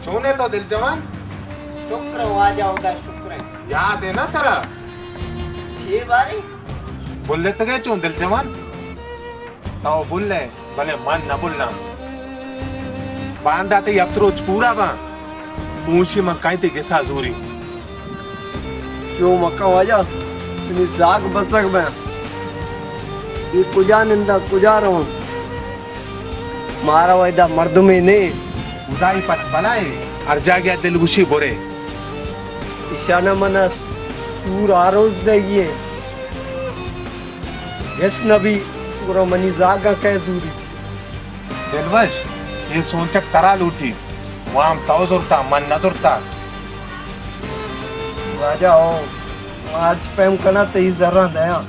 सोने तो दिल जवान शुक्र आ जाओगा शुक्र याद है ना तेरा 6 बारी बोल ले तो चो दिल जवान ताओ बोल ले भले मन न बोलना बांधा ते अब तो रोज पूरा बा पूछी मकाई ते कैसा जोरी जो मक्का वाजा इनी जाग बसक में ये कुजा निंदा कुजा रहो मारा वायदा मर्द में नहीं उदाई पच बनाए अर्जा गया दिल गुशी बोरे ईशाना मना सूर आरोज देगी यस नबी पूरा मनी जागा कह जूरी दिलवश ये सोचक तरा लूटी वाम ताउजुरता मन नजुरता राजा हो आज पैम कना तेई जरा दया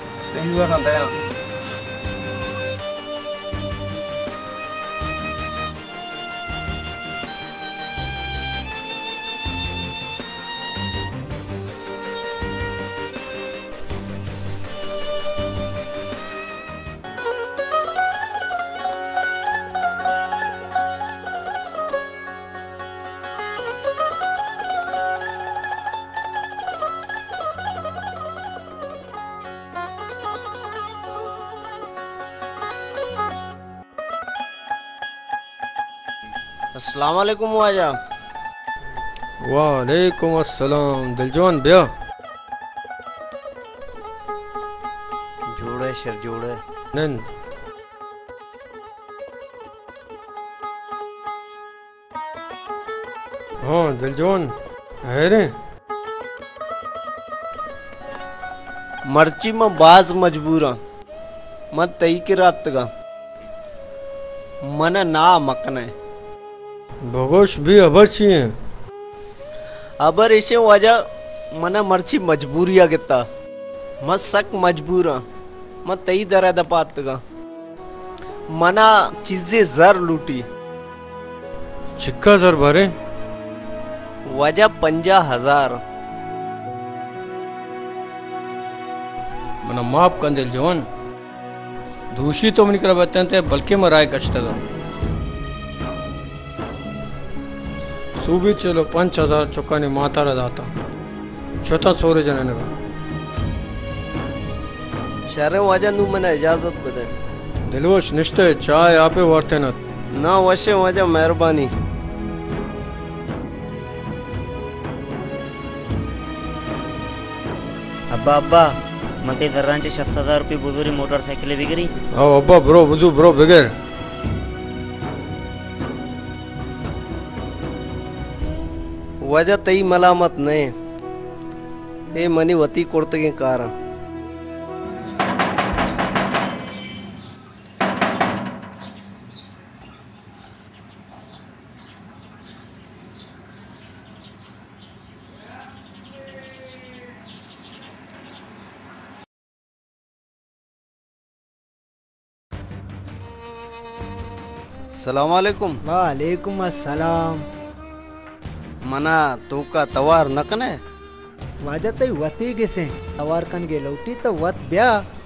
अस्सलाम वालेकुम वाजा वालेकुम अस्सलाम दिलजवान भैया जोड़े शर जोड़े नंद हाँ दिलजवान है रे मर्ची में बाज मजबूरा मत तई की रात का मन ना मकने भगोश भी अबर चाहिए अबर ऐसे वजह मना मर्ची मजबूरिया किता मत सक मजबूरा मत तई दरा दपात का मना चीजें जर लूटी छिक्का जर भरे वजह 50,000 मना माफ कर दिल जवान दूषी तो मन कर बताते बल्कि मराए कचतगा सूबी चलो 5,000 चौकानी माता दाता छोटा सोरे जने का शहर वजह नु मना इजाजत बदे दिलवश निश्चय चाय आपे वर्ते ना वशे वजह मेहरबानी अब्बा अब्बा मते जर्रांचे 60,000 रुपये बुजुरी मोटरसाइकिल बिगरी आओ अब्बा ब्रो बुजू ब्रो बगैर वजह तई मलामत नहीं ए मनी वती कोर्त के कारण सलाम वालेकुम वालेकुम अस्सलाम मना तो का तवार नकने वाजा तई वती गेसे तवार कन गे लौटी तो वत ब्या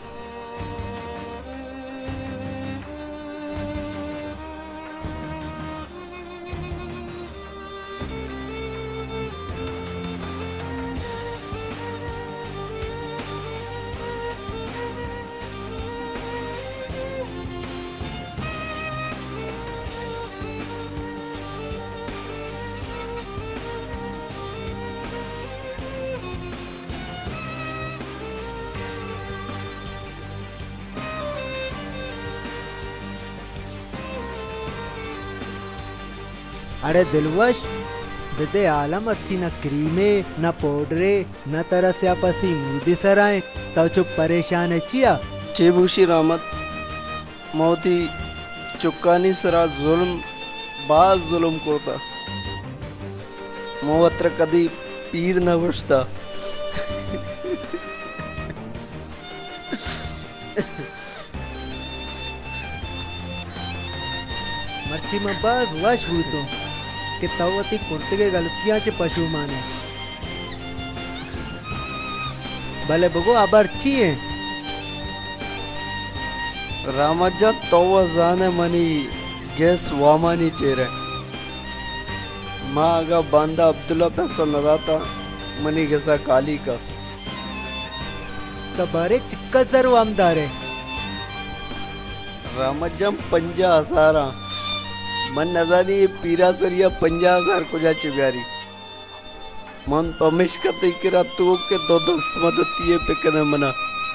अरे दिलवश बिदे आलम अच्छी न क्रीमे न पाउडरे न तरह से आपसी मुदी सराय तब चुप परेशान है चिया चेबूशी रामत मौती चुक्कानी सरा जुल्म बाज जुल्म कोता मोहत्र कदी पीर न वुश्ता मर्ची में बस वश भूतो कि तवती कुर्ते के गलतियां चे पशु माने भले बगो अबरची है रामजन तो जाने मनी गैस वामानी चेहरे माँ आगा बांदा अब्दुल्ला पैसा नदाता मनी गसा काली का तबारे चिक्का जरू आमदार है रामजम 50,000 मन नजानी पीरा सरिया 50,000 को जा चिब्यारी मन पमेश का तेकरा तू के दो दोस्त मदतिये पे कने मना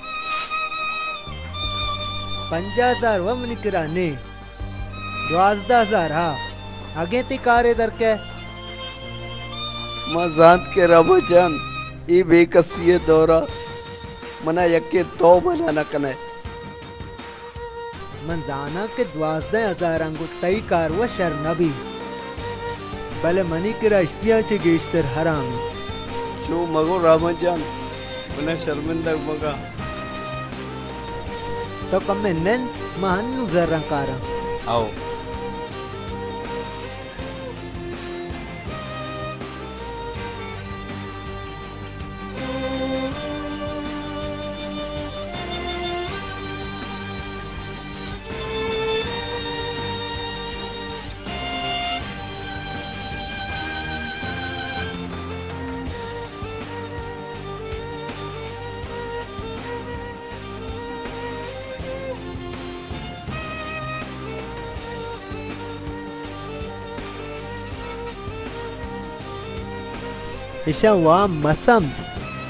50,000 व मनी किराने 12,000 हाँ आगे ती कारे दर के माँ जात के रामजान ये बेकसिये दौरा मना यके तो बनाना कने मन दाना के 12,000 अंगुट तई कार व शर्नबी भले मनी की राष्ट्रिया चे गेश्तर हरामी शो मगो रामजान मना शर्मिंदा मगा तो कम में नन महानु जर्रा कारा आओ इशा वाह मसम्त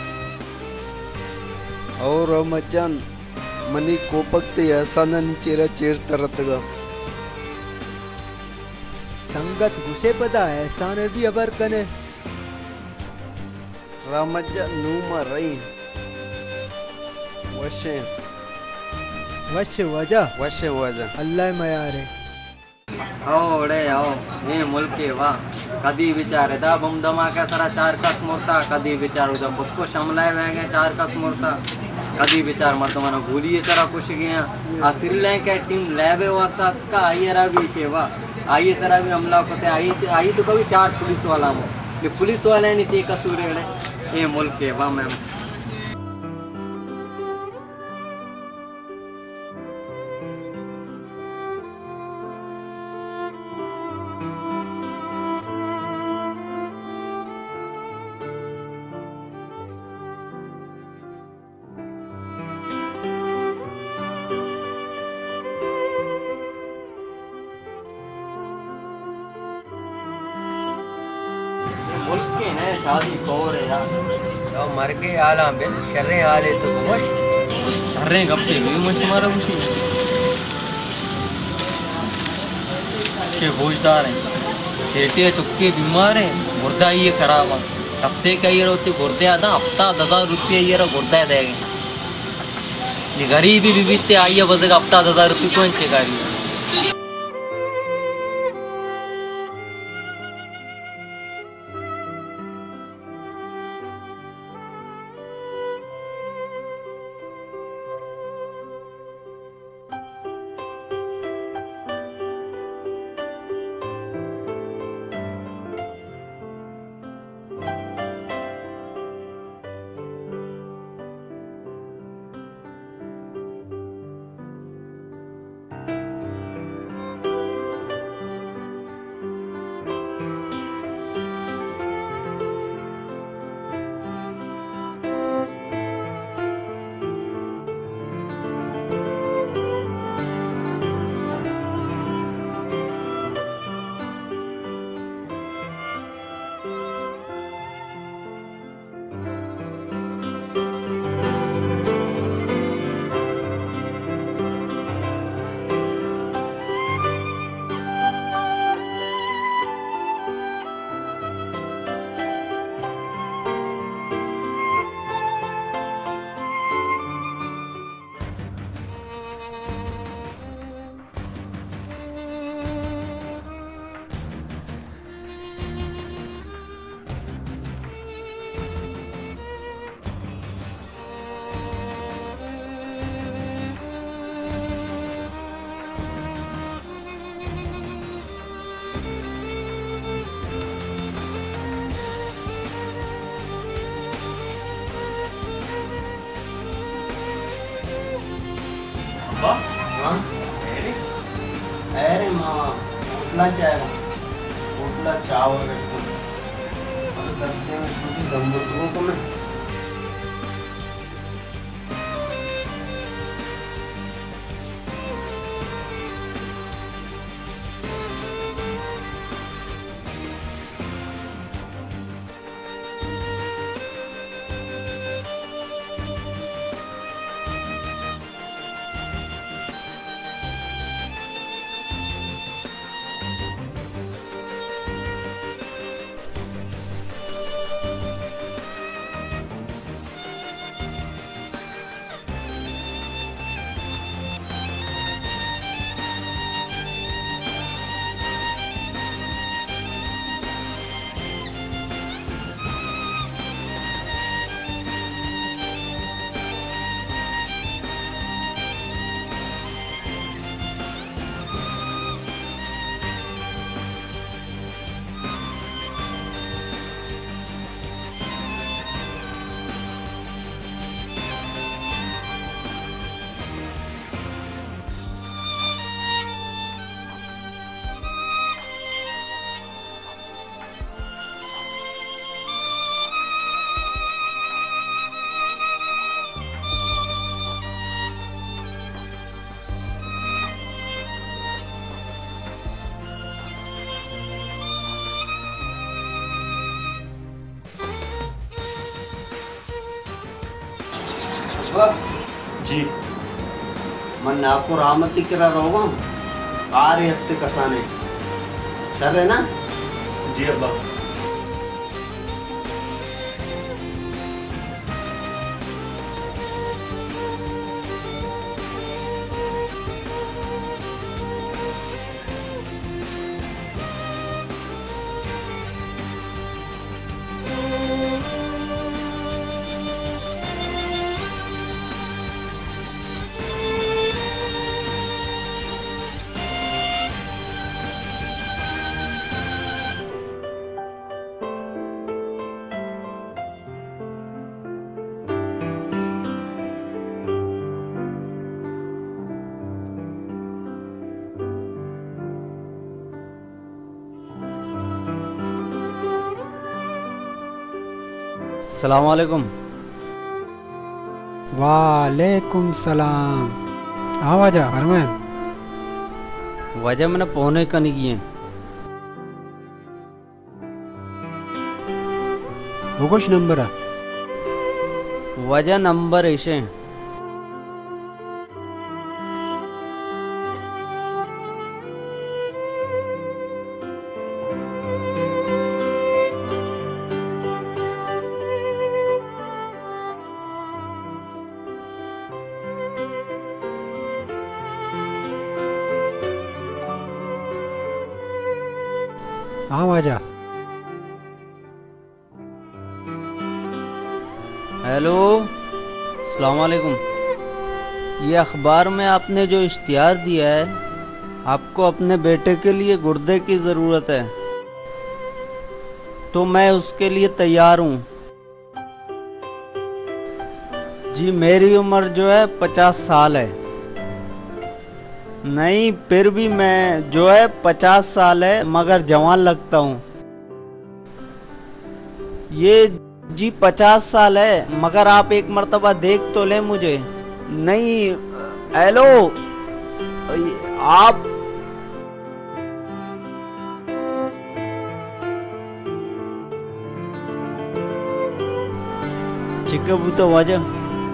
और रामजान मनी कोपकते ऐसा न चेहरा चेर तरतगा संगत गुशे पदा ऐसा ने भी अबर कने रामजान नूमा रही वशे वजह अल्लाह मयारे आओ रे आओ ये मुल्क के वाह कदी विचारे दा बम धमाका सारा 4 कस मोरता कदी विचार उदा खुद को शमलाए वेंगे 4 कस मोरता कदी विचार मत मना भूलिए सारा कुछ गया आ श्रीलंका टीम लेबे वास्ता का आइए रा भी सेवा आइए सारा भी हमला करते आई तो कभी 4 पुलिस वाला मो ये पुलिस वाले नहीं चे कसूर रे ये मुल्क के वाह मैम शादी कौर है यार तो मर के आला बिन शर्रे आले तो समझ शर्रे गप्पे भी मुझ तुम्हारा खुशी शे बोझदार है सेठे चुक्के बीमार है गुर्दा ये खराब है कस्से का ये रोते गुर्दे आधा हफ्ता 10,000 रुपये ये रो गुर्दा देगा ये गरीबी भी बीतते आइए बजेगा हफ्ता 10,000 रुपये कौन चेकारी है अरे मामा उठना चाहे थोड़ा चावल रखो और दस्ते में छोटी गंबुतों को मैं जी मन नाको रामती किरा रोगा आरे हस्ते कसाने चल है ना जी अब्बा सलाम वालेकुम। वालेकुम सलाम। आवाज आ फरमान। वजह मैंने पौने का नहीं किए वो कुछ नंबर है वजह नंबर ऐसे आवाज आ। हेलो अस्सलाम वालेकुम। ये अखबार में आपने जो इश्तिहार दिया है आपको अपने बेटे के लिए गुर्दे की ज़रूरत है तो मैं उसके लिए तैयार हूँ। जी मेरी उम्र जो है 50 साल है। नहीं फिर भी मैं जो है 50 साल है मगर जवान लगता हूँ। ये जी 50 साल है मगर आप एक मर्तबा देख तो ले मुझे। नहीं हेलो आप चिकबू तो वजह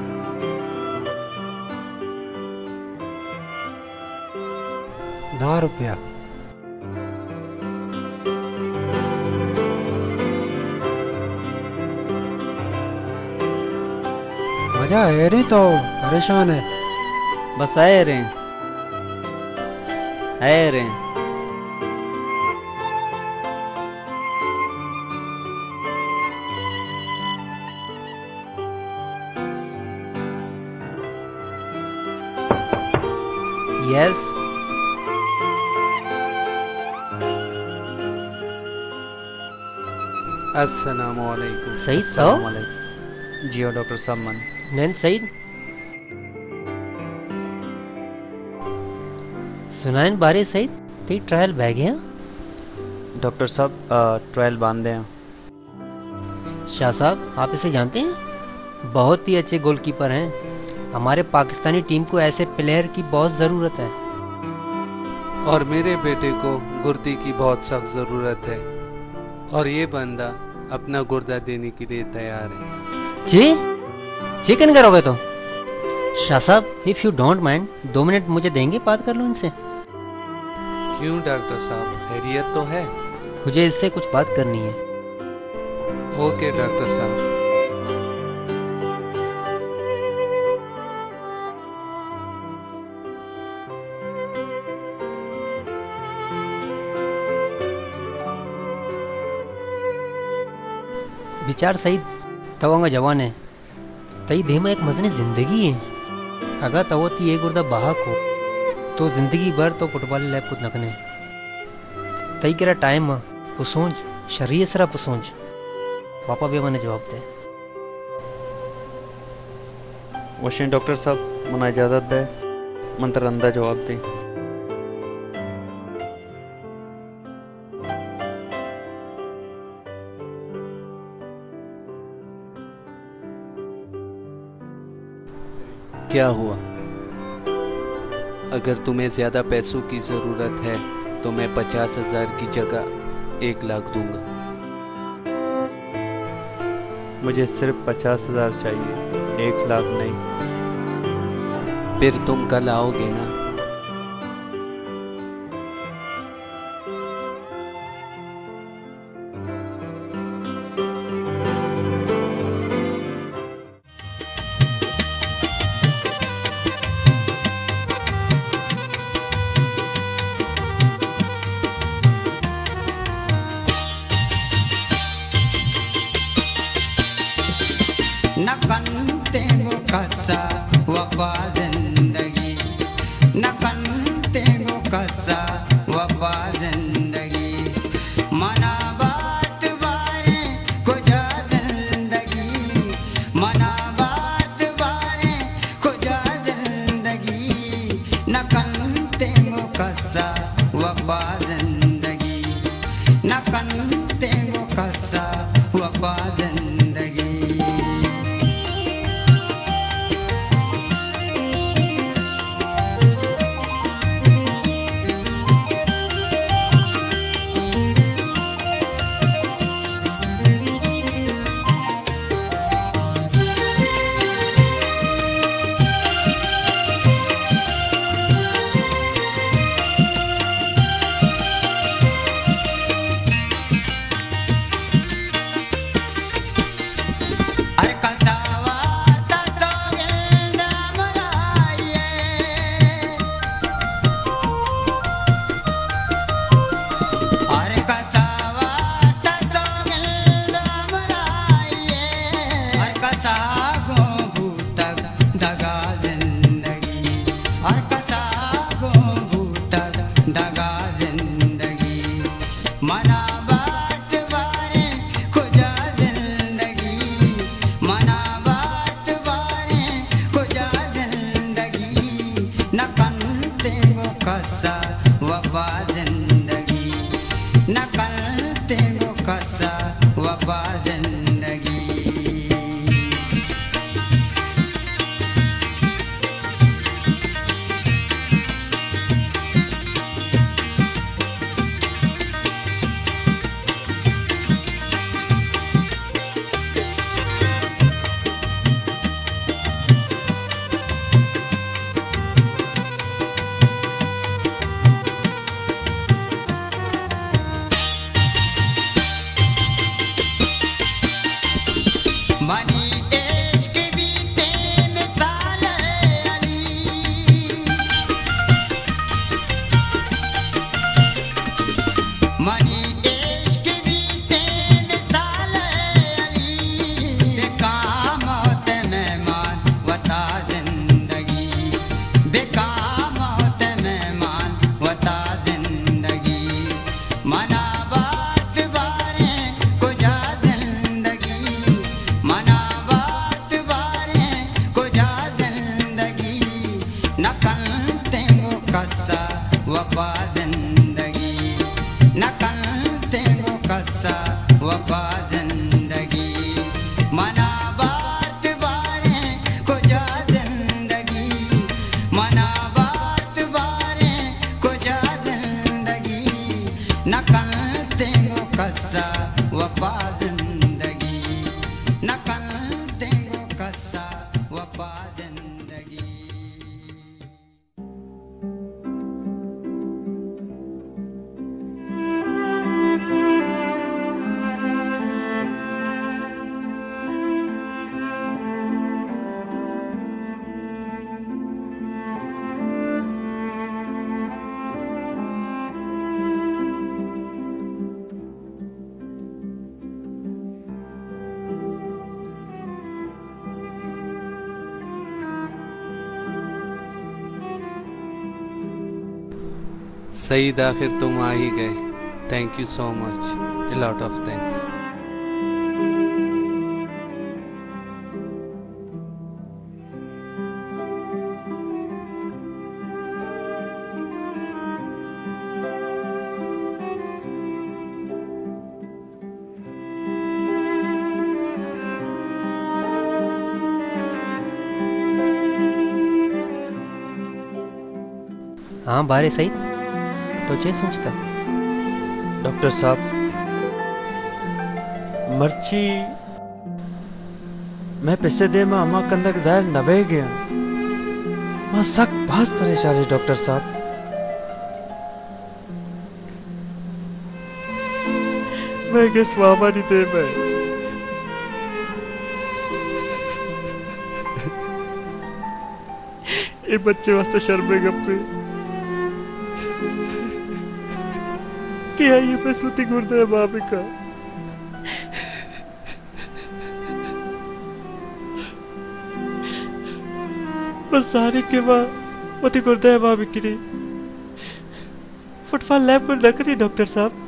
₹10 वजह है रही तो परेशान है बस है रे यस अस्सलामुअलैकुम। सईद अस्सलामुअलैकुम। जी डॉक्टर साहब मन नैन सईद सुनाइन बारे सईद ती ट्रायल बह गया डॉक्टर साहब ट्रायल बांध दें। शाह साहब, आप इसे जानते हैं? बहुत ही अच्छे गोलकीपर हैं। हमारे पाकिस्तानी टीम को ऐसे प्लेयर की बहुत ज़रूरत है। और मेरे बेटे को गुर्दे की बहुत सख्त ज़रूरत है, और ये बंदा अपना गुर्दा देने के लिए तैयार है। जी चिकन करोगे तो? शाह साहब, if you don't mind 2 minute मुझे देंगे? बात कर लूँ इनसे। क्यों डॉक्टर साहब, खैरियत तो है? मुझे इससे कुछ बात करनी है। ओके डॉक्टर साहब। विचार सही तवंगा जवान है तई धीमा एक मजनी जिंदगी है। अगर तवती ये गुर्दा बाहक हो तो जिंदगी भर तो फुटबॉल लैब कुछ नकने तई केरा टाइम पुसोंज शरीर सरा पुसोंज पापा भी मैंने जवाब दे। वशे डॉक्टर साहब मना इजाज़त दे, मंत्र अंदा जवाब दे। क्या हुआ? अगर तुम्हें ज़्यादा पैसों की ज़रूरत है तो मैं 50,000 की जगह 1 लाख दूंगा। मुझे सिर्फ 50,000 चाहिए, 1 लाख नहीं। फिर तुम कल आओगे ना? न कंते गो कसा वफा जिंदगी, न कंते गो कसा वफा जिंदगी, मना बात बारे कुजा जिंदगी, मना बात बारे कुजा जिंदगी, न कंते गो कसा वफा जिंदगी, न कंते गो कसा वफा जिंदगी। सईद आखिर तुम आ ही गए। Thank you so much, a lot of thanks. हाँ बारे सही तो चे सोचता डॉक्टर साहब मर्ची मैं पिछले दे में अम्मा कंदक ज़ाहिर न बह गया मां सख्त बहुत परेशान है डॉक्टर साहब। मैं किस मामा नहीं दे मैं ये बच्चे वास्ते शर्मे गप्पे क्या ये प्रसूति गुर्दा है बाबे का। बस सारे के बाद वो गुर्दा है बाबे की नहीं फुटफॉल लैब को न करिए डॉक्टर साहब।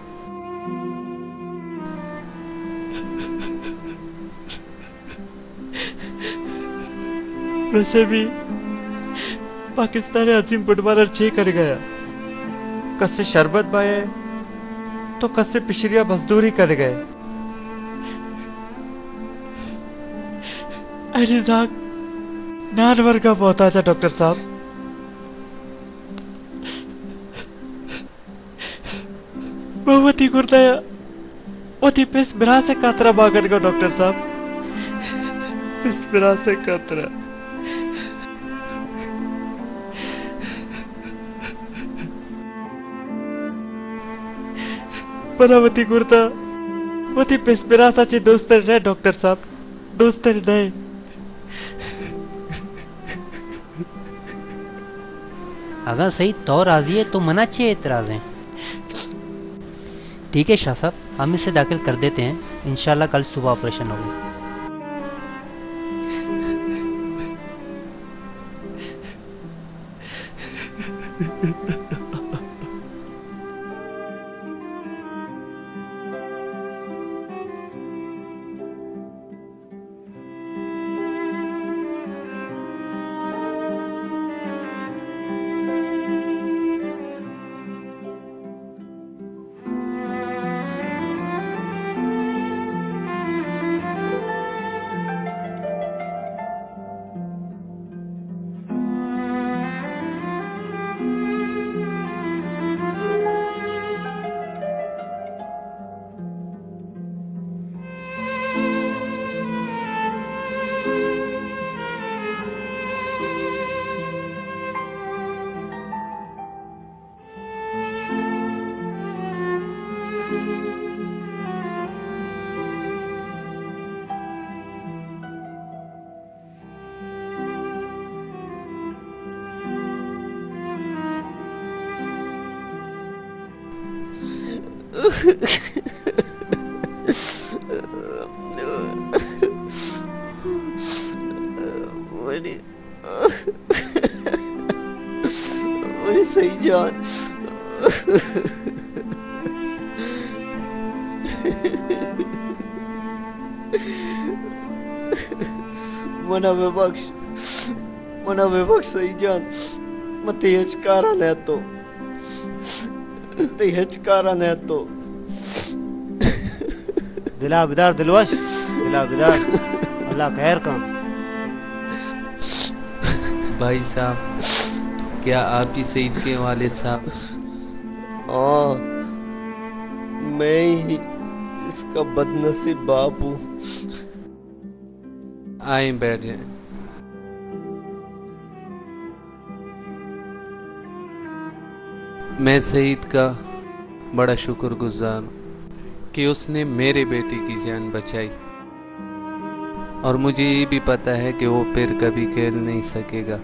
वैसे भी पाकिस्तान अजीम फुटबॉलर छे कर गया कस्से शरबत बाए तो कस्से पिछड़िया मजदूरी कर गए। अरिजाक नानवर का बहुत अच्छा डॉक्टर साहब। बहुवती गुर्दया वती पिस बिरा से कातरा बागर का डॉक्टर साहब पिस बिरा से कातरा। परावती गुर्दा वती पिस्पिरासाची दोस्त रहे डॉक्टर साहब दोस्त रहे। अगर सही तो राजी है तो मना चाहिए एतराज है। ठीक है शाह साहब हम इसे दाखिल कर देते हैं इंशाल्लाह कल सुबह ऑपरेशन होगा। मेरी सही जान मना बेबख्श सही जान मत हचकारा ने तो दिला बिदार दिलवश दिला बिदार अल्लाह खैर काम। भाई साहब क्या आप ही सईद के वालिद साहब? हाँ मैं ही इसका बदनसीब बाप हूँ। आए बैठ जाए। मैं सईद का बड़ा शुक्रगुजार हूँ कि उसने मेरे बेटे की जान बचाई और मुझे ये भी पता है कि वो फिर कभी खेल नहीं सकेगा।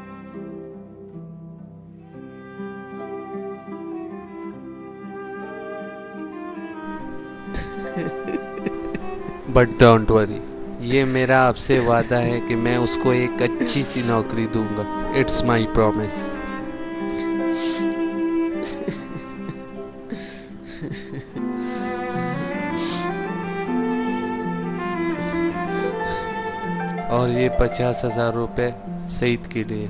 बट डोंट वरी, ये मेरा आपसे वादा है कि मैं उसको एक अच्छी सी नौकरी दूंगा। It's my promise. और ये 50,000 रुपये सईद के लिए।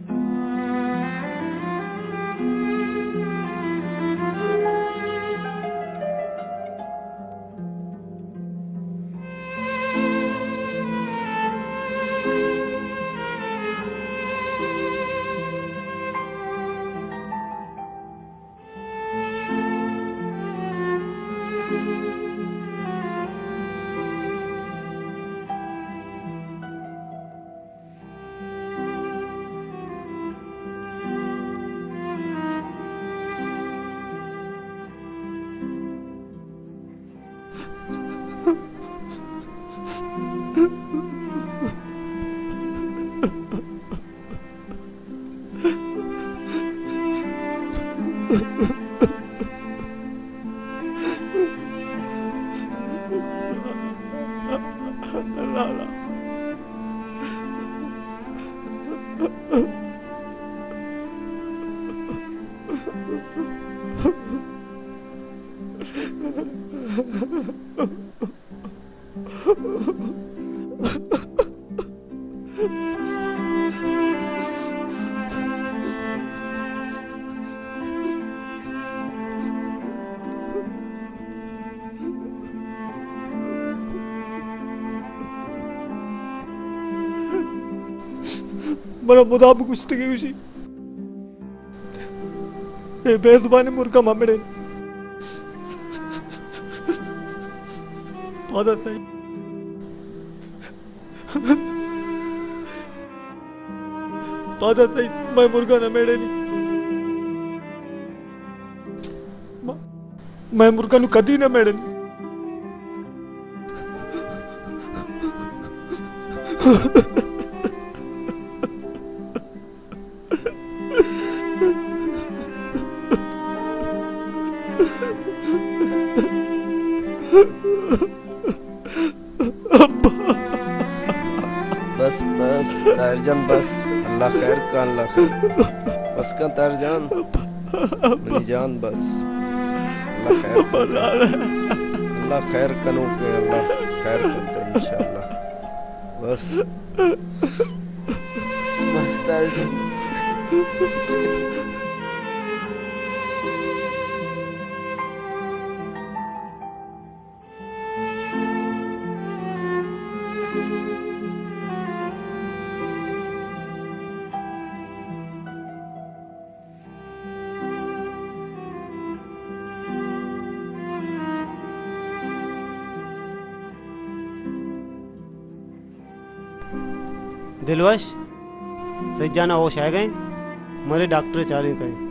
मना मुदाब कुश्तगी उशी ए बेजुबानी मुर्गा मम्मड़े पादा सही पादा सही मैं मुर्गा न मेड़े नहीं मैं मुर्गा नु कदी न मेड़े नहीं बस बस तारजान बस अल्लाह खैर का अल्लाह खैर बस का तारजान मेरी जान बस अल्लाह खैर कर अल्लाह खैर कनो के अल्लाह खैर करता इंशाल्लाह बस बस तारजान दिलवश सही जाना होश आ गए मरे डॉक्टर चाह रहे कहे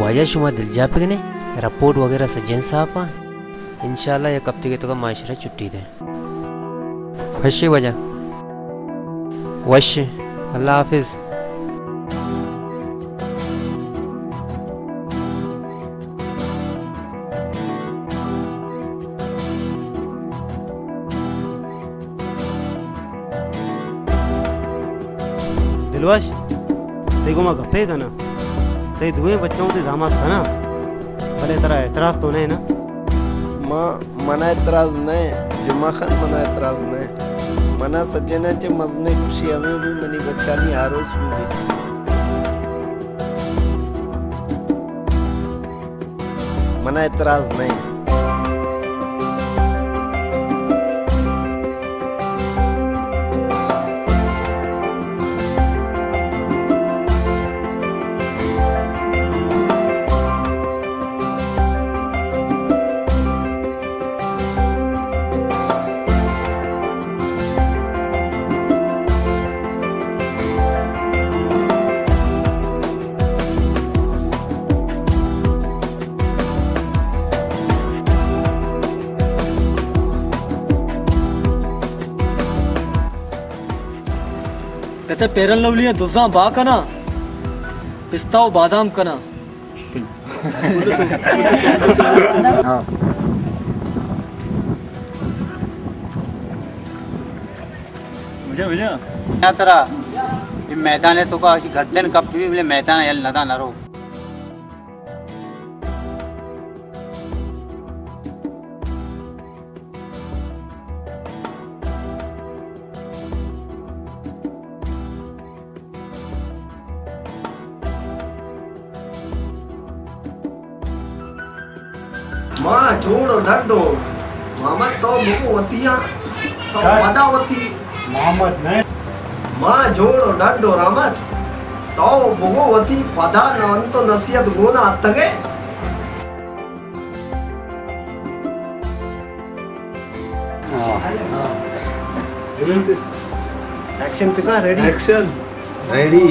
वाजा शुमा दिल जा पिगने रिपोर्ट वगैरह सजन साहब इंशाल्लाह एक हफ्ते के तो का माशरा छुट्टी दे खुशी वजह वश अल्लाह हाफिज। दिलवश तेको मां गप्पे का ना ते धुएं बचकाऊं ते जामास का ना भले तेरा एतराज तो नहीं ना मां मना एतराज नहीं दिमाखन मना एतराज नहीं मना सज्जनाचे मजने खुशी हमें भी मनी बच्चानी हारोस भी मना एतराज नहीं। कहते पेरन लवली दुजा बा कना पिस्ता और बादाम कना हाँ मुझे क्या तरह ये मैदान है तो का कि गर्दन कब भी बोले मैदान है लदा ना रो मां जोड़ो डंडो मोहम्मद तो मुको वतिया तो वदा वती मोहम्मद ने मां जोड़ो डंडो रामत तो मुको वती पदा नंतो नसीहत गोना अत्तगे एक्शन पिका रेडी एक्शन रेडी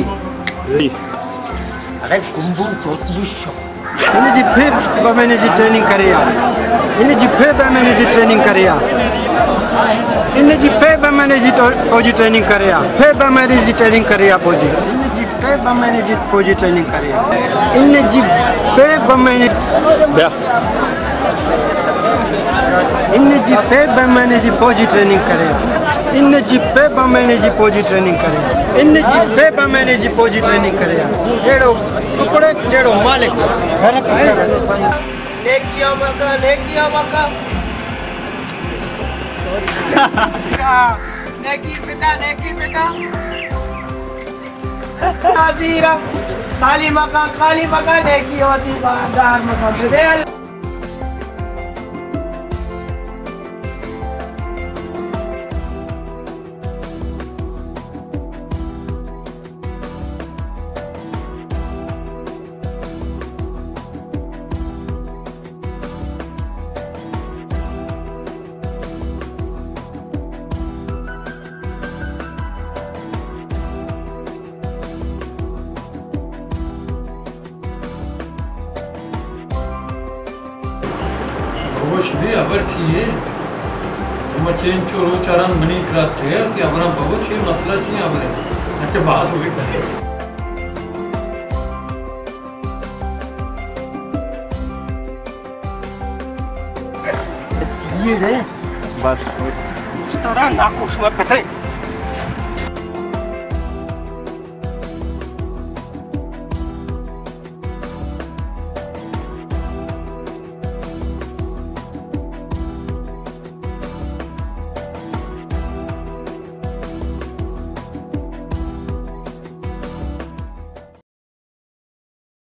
अरे गुम्बू प्रोत्बुशो इन जिफे मैंने जी ट्रेनिंग करिया इन जिफे मैंने जी ट्रेनिंग करिया इन जिफे मैंने जी फौजी ट्रेनिंग करिया फे मैंने जी ट्रेनिंग करिया फौजी इन जिफे मैंने जी फौजी ट्रेनिंग करिया इन जिफे मैंने इन जिफे मैंने जी फौजी ट्रेनिंग करिया इन जिफे मैंने जी फौजी ट्रेनिंग करिया इन जिफे मैंने जी फौजी ट्रेनिंग करिया एड़ो टुकड़े जेड़ो मालिक घर नेकिया मका नेकी पिता नाजीरा खाली मका नेकी होती बाजार मका दे Şimdi abartıyı, ama çeyin çoğu çaran mani kırattı ya ki abana baba çeyin masla çeyin abare, अच्छा बात हुई ये रे बस थोड़ा नाक को सुबह पता है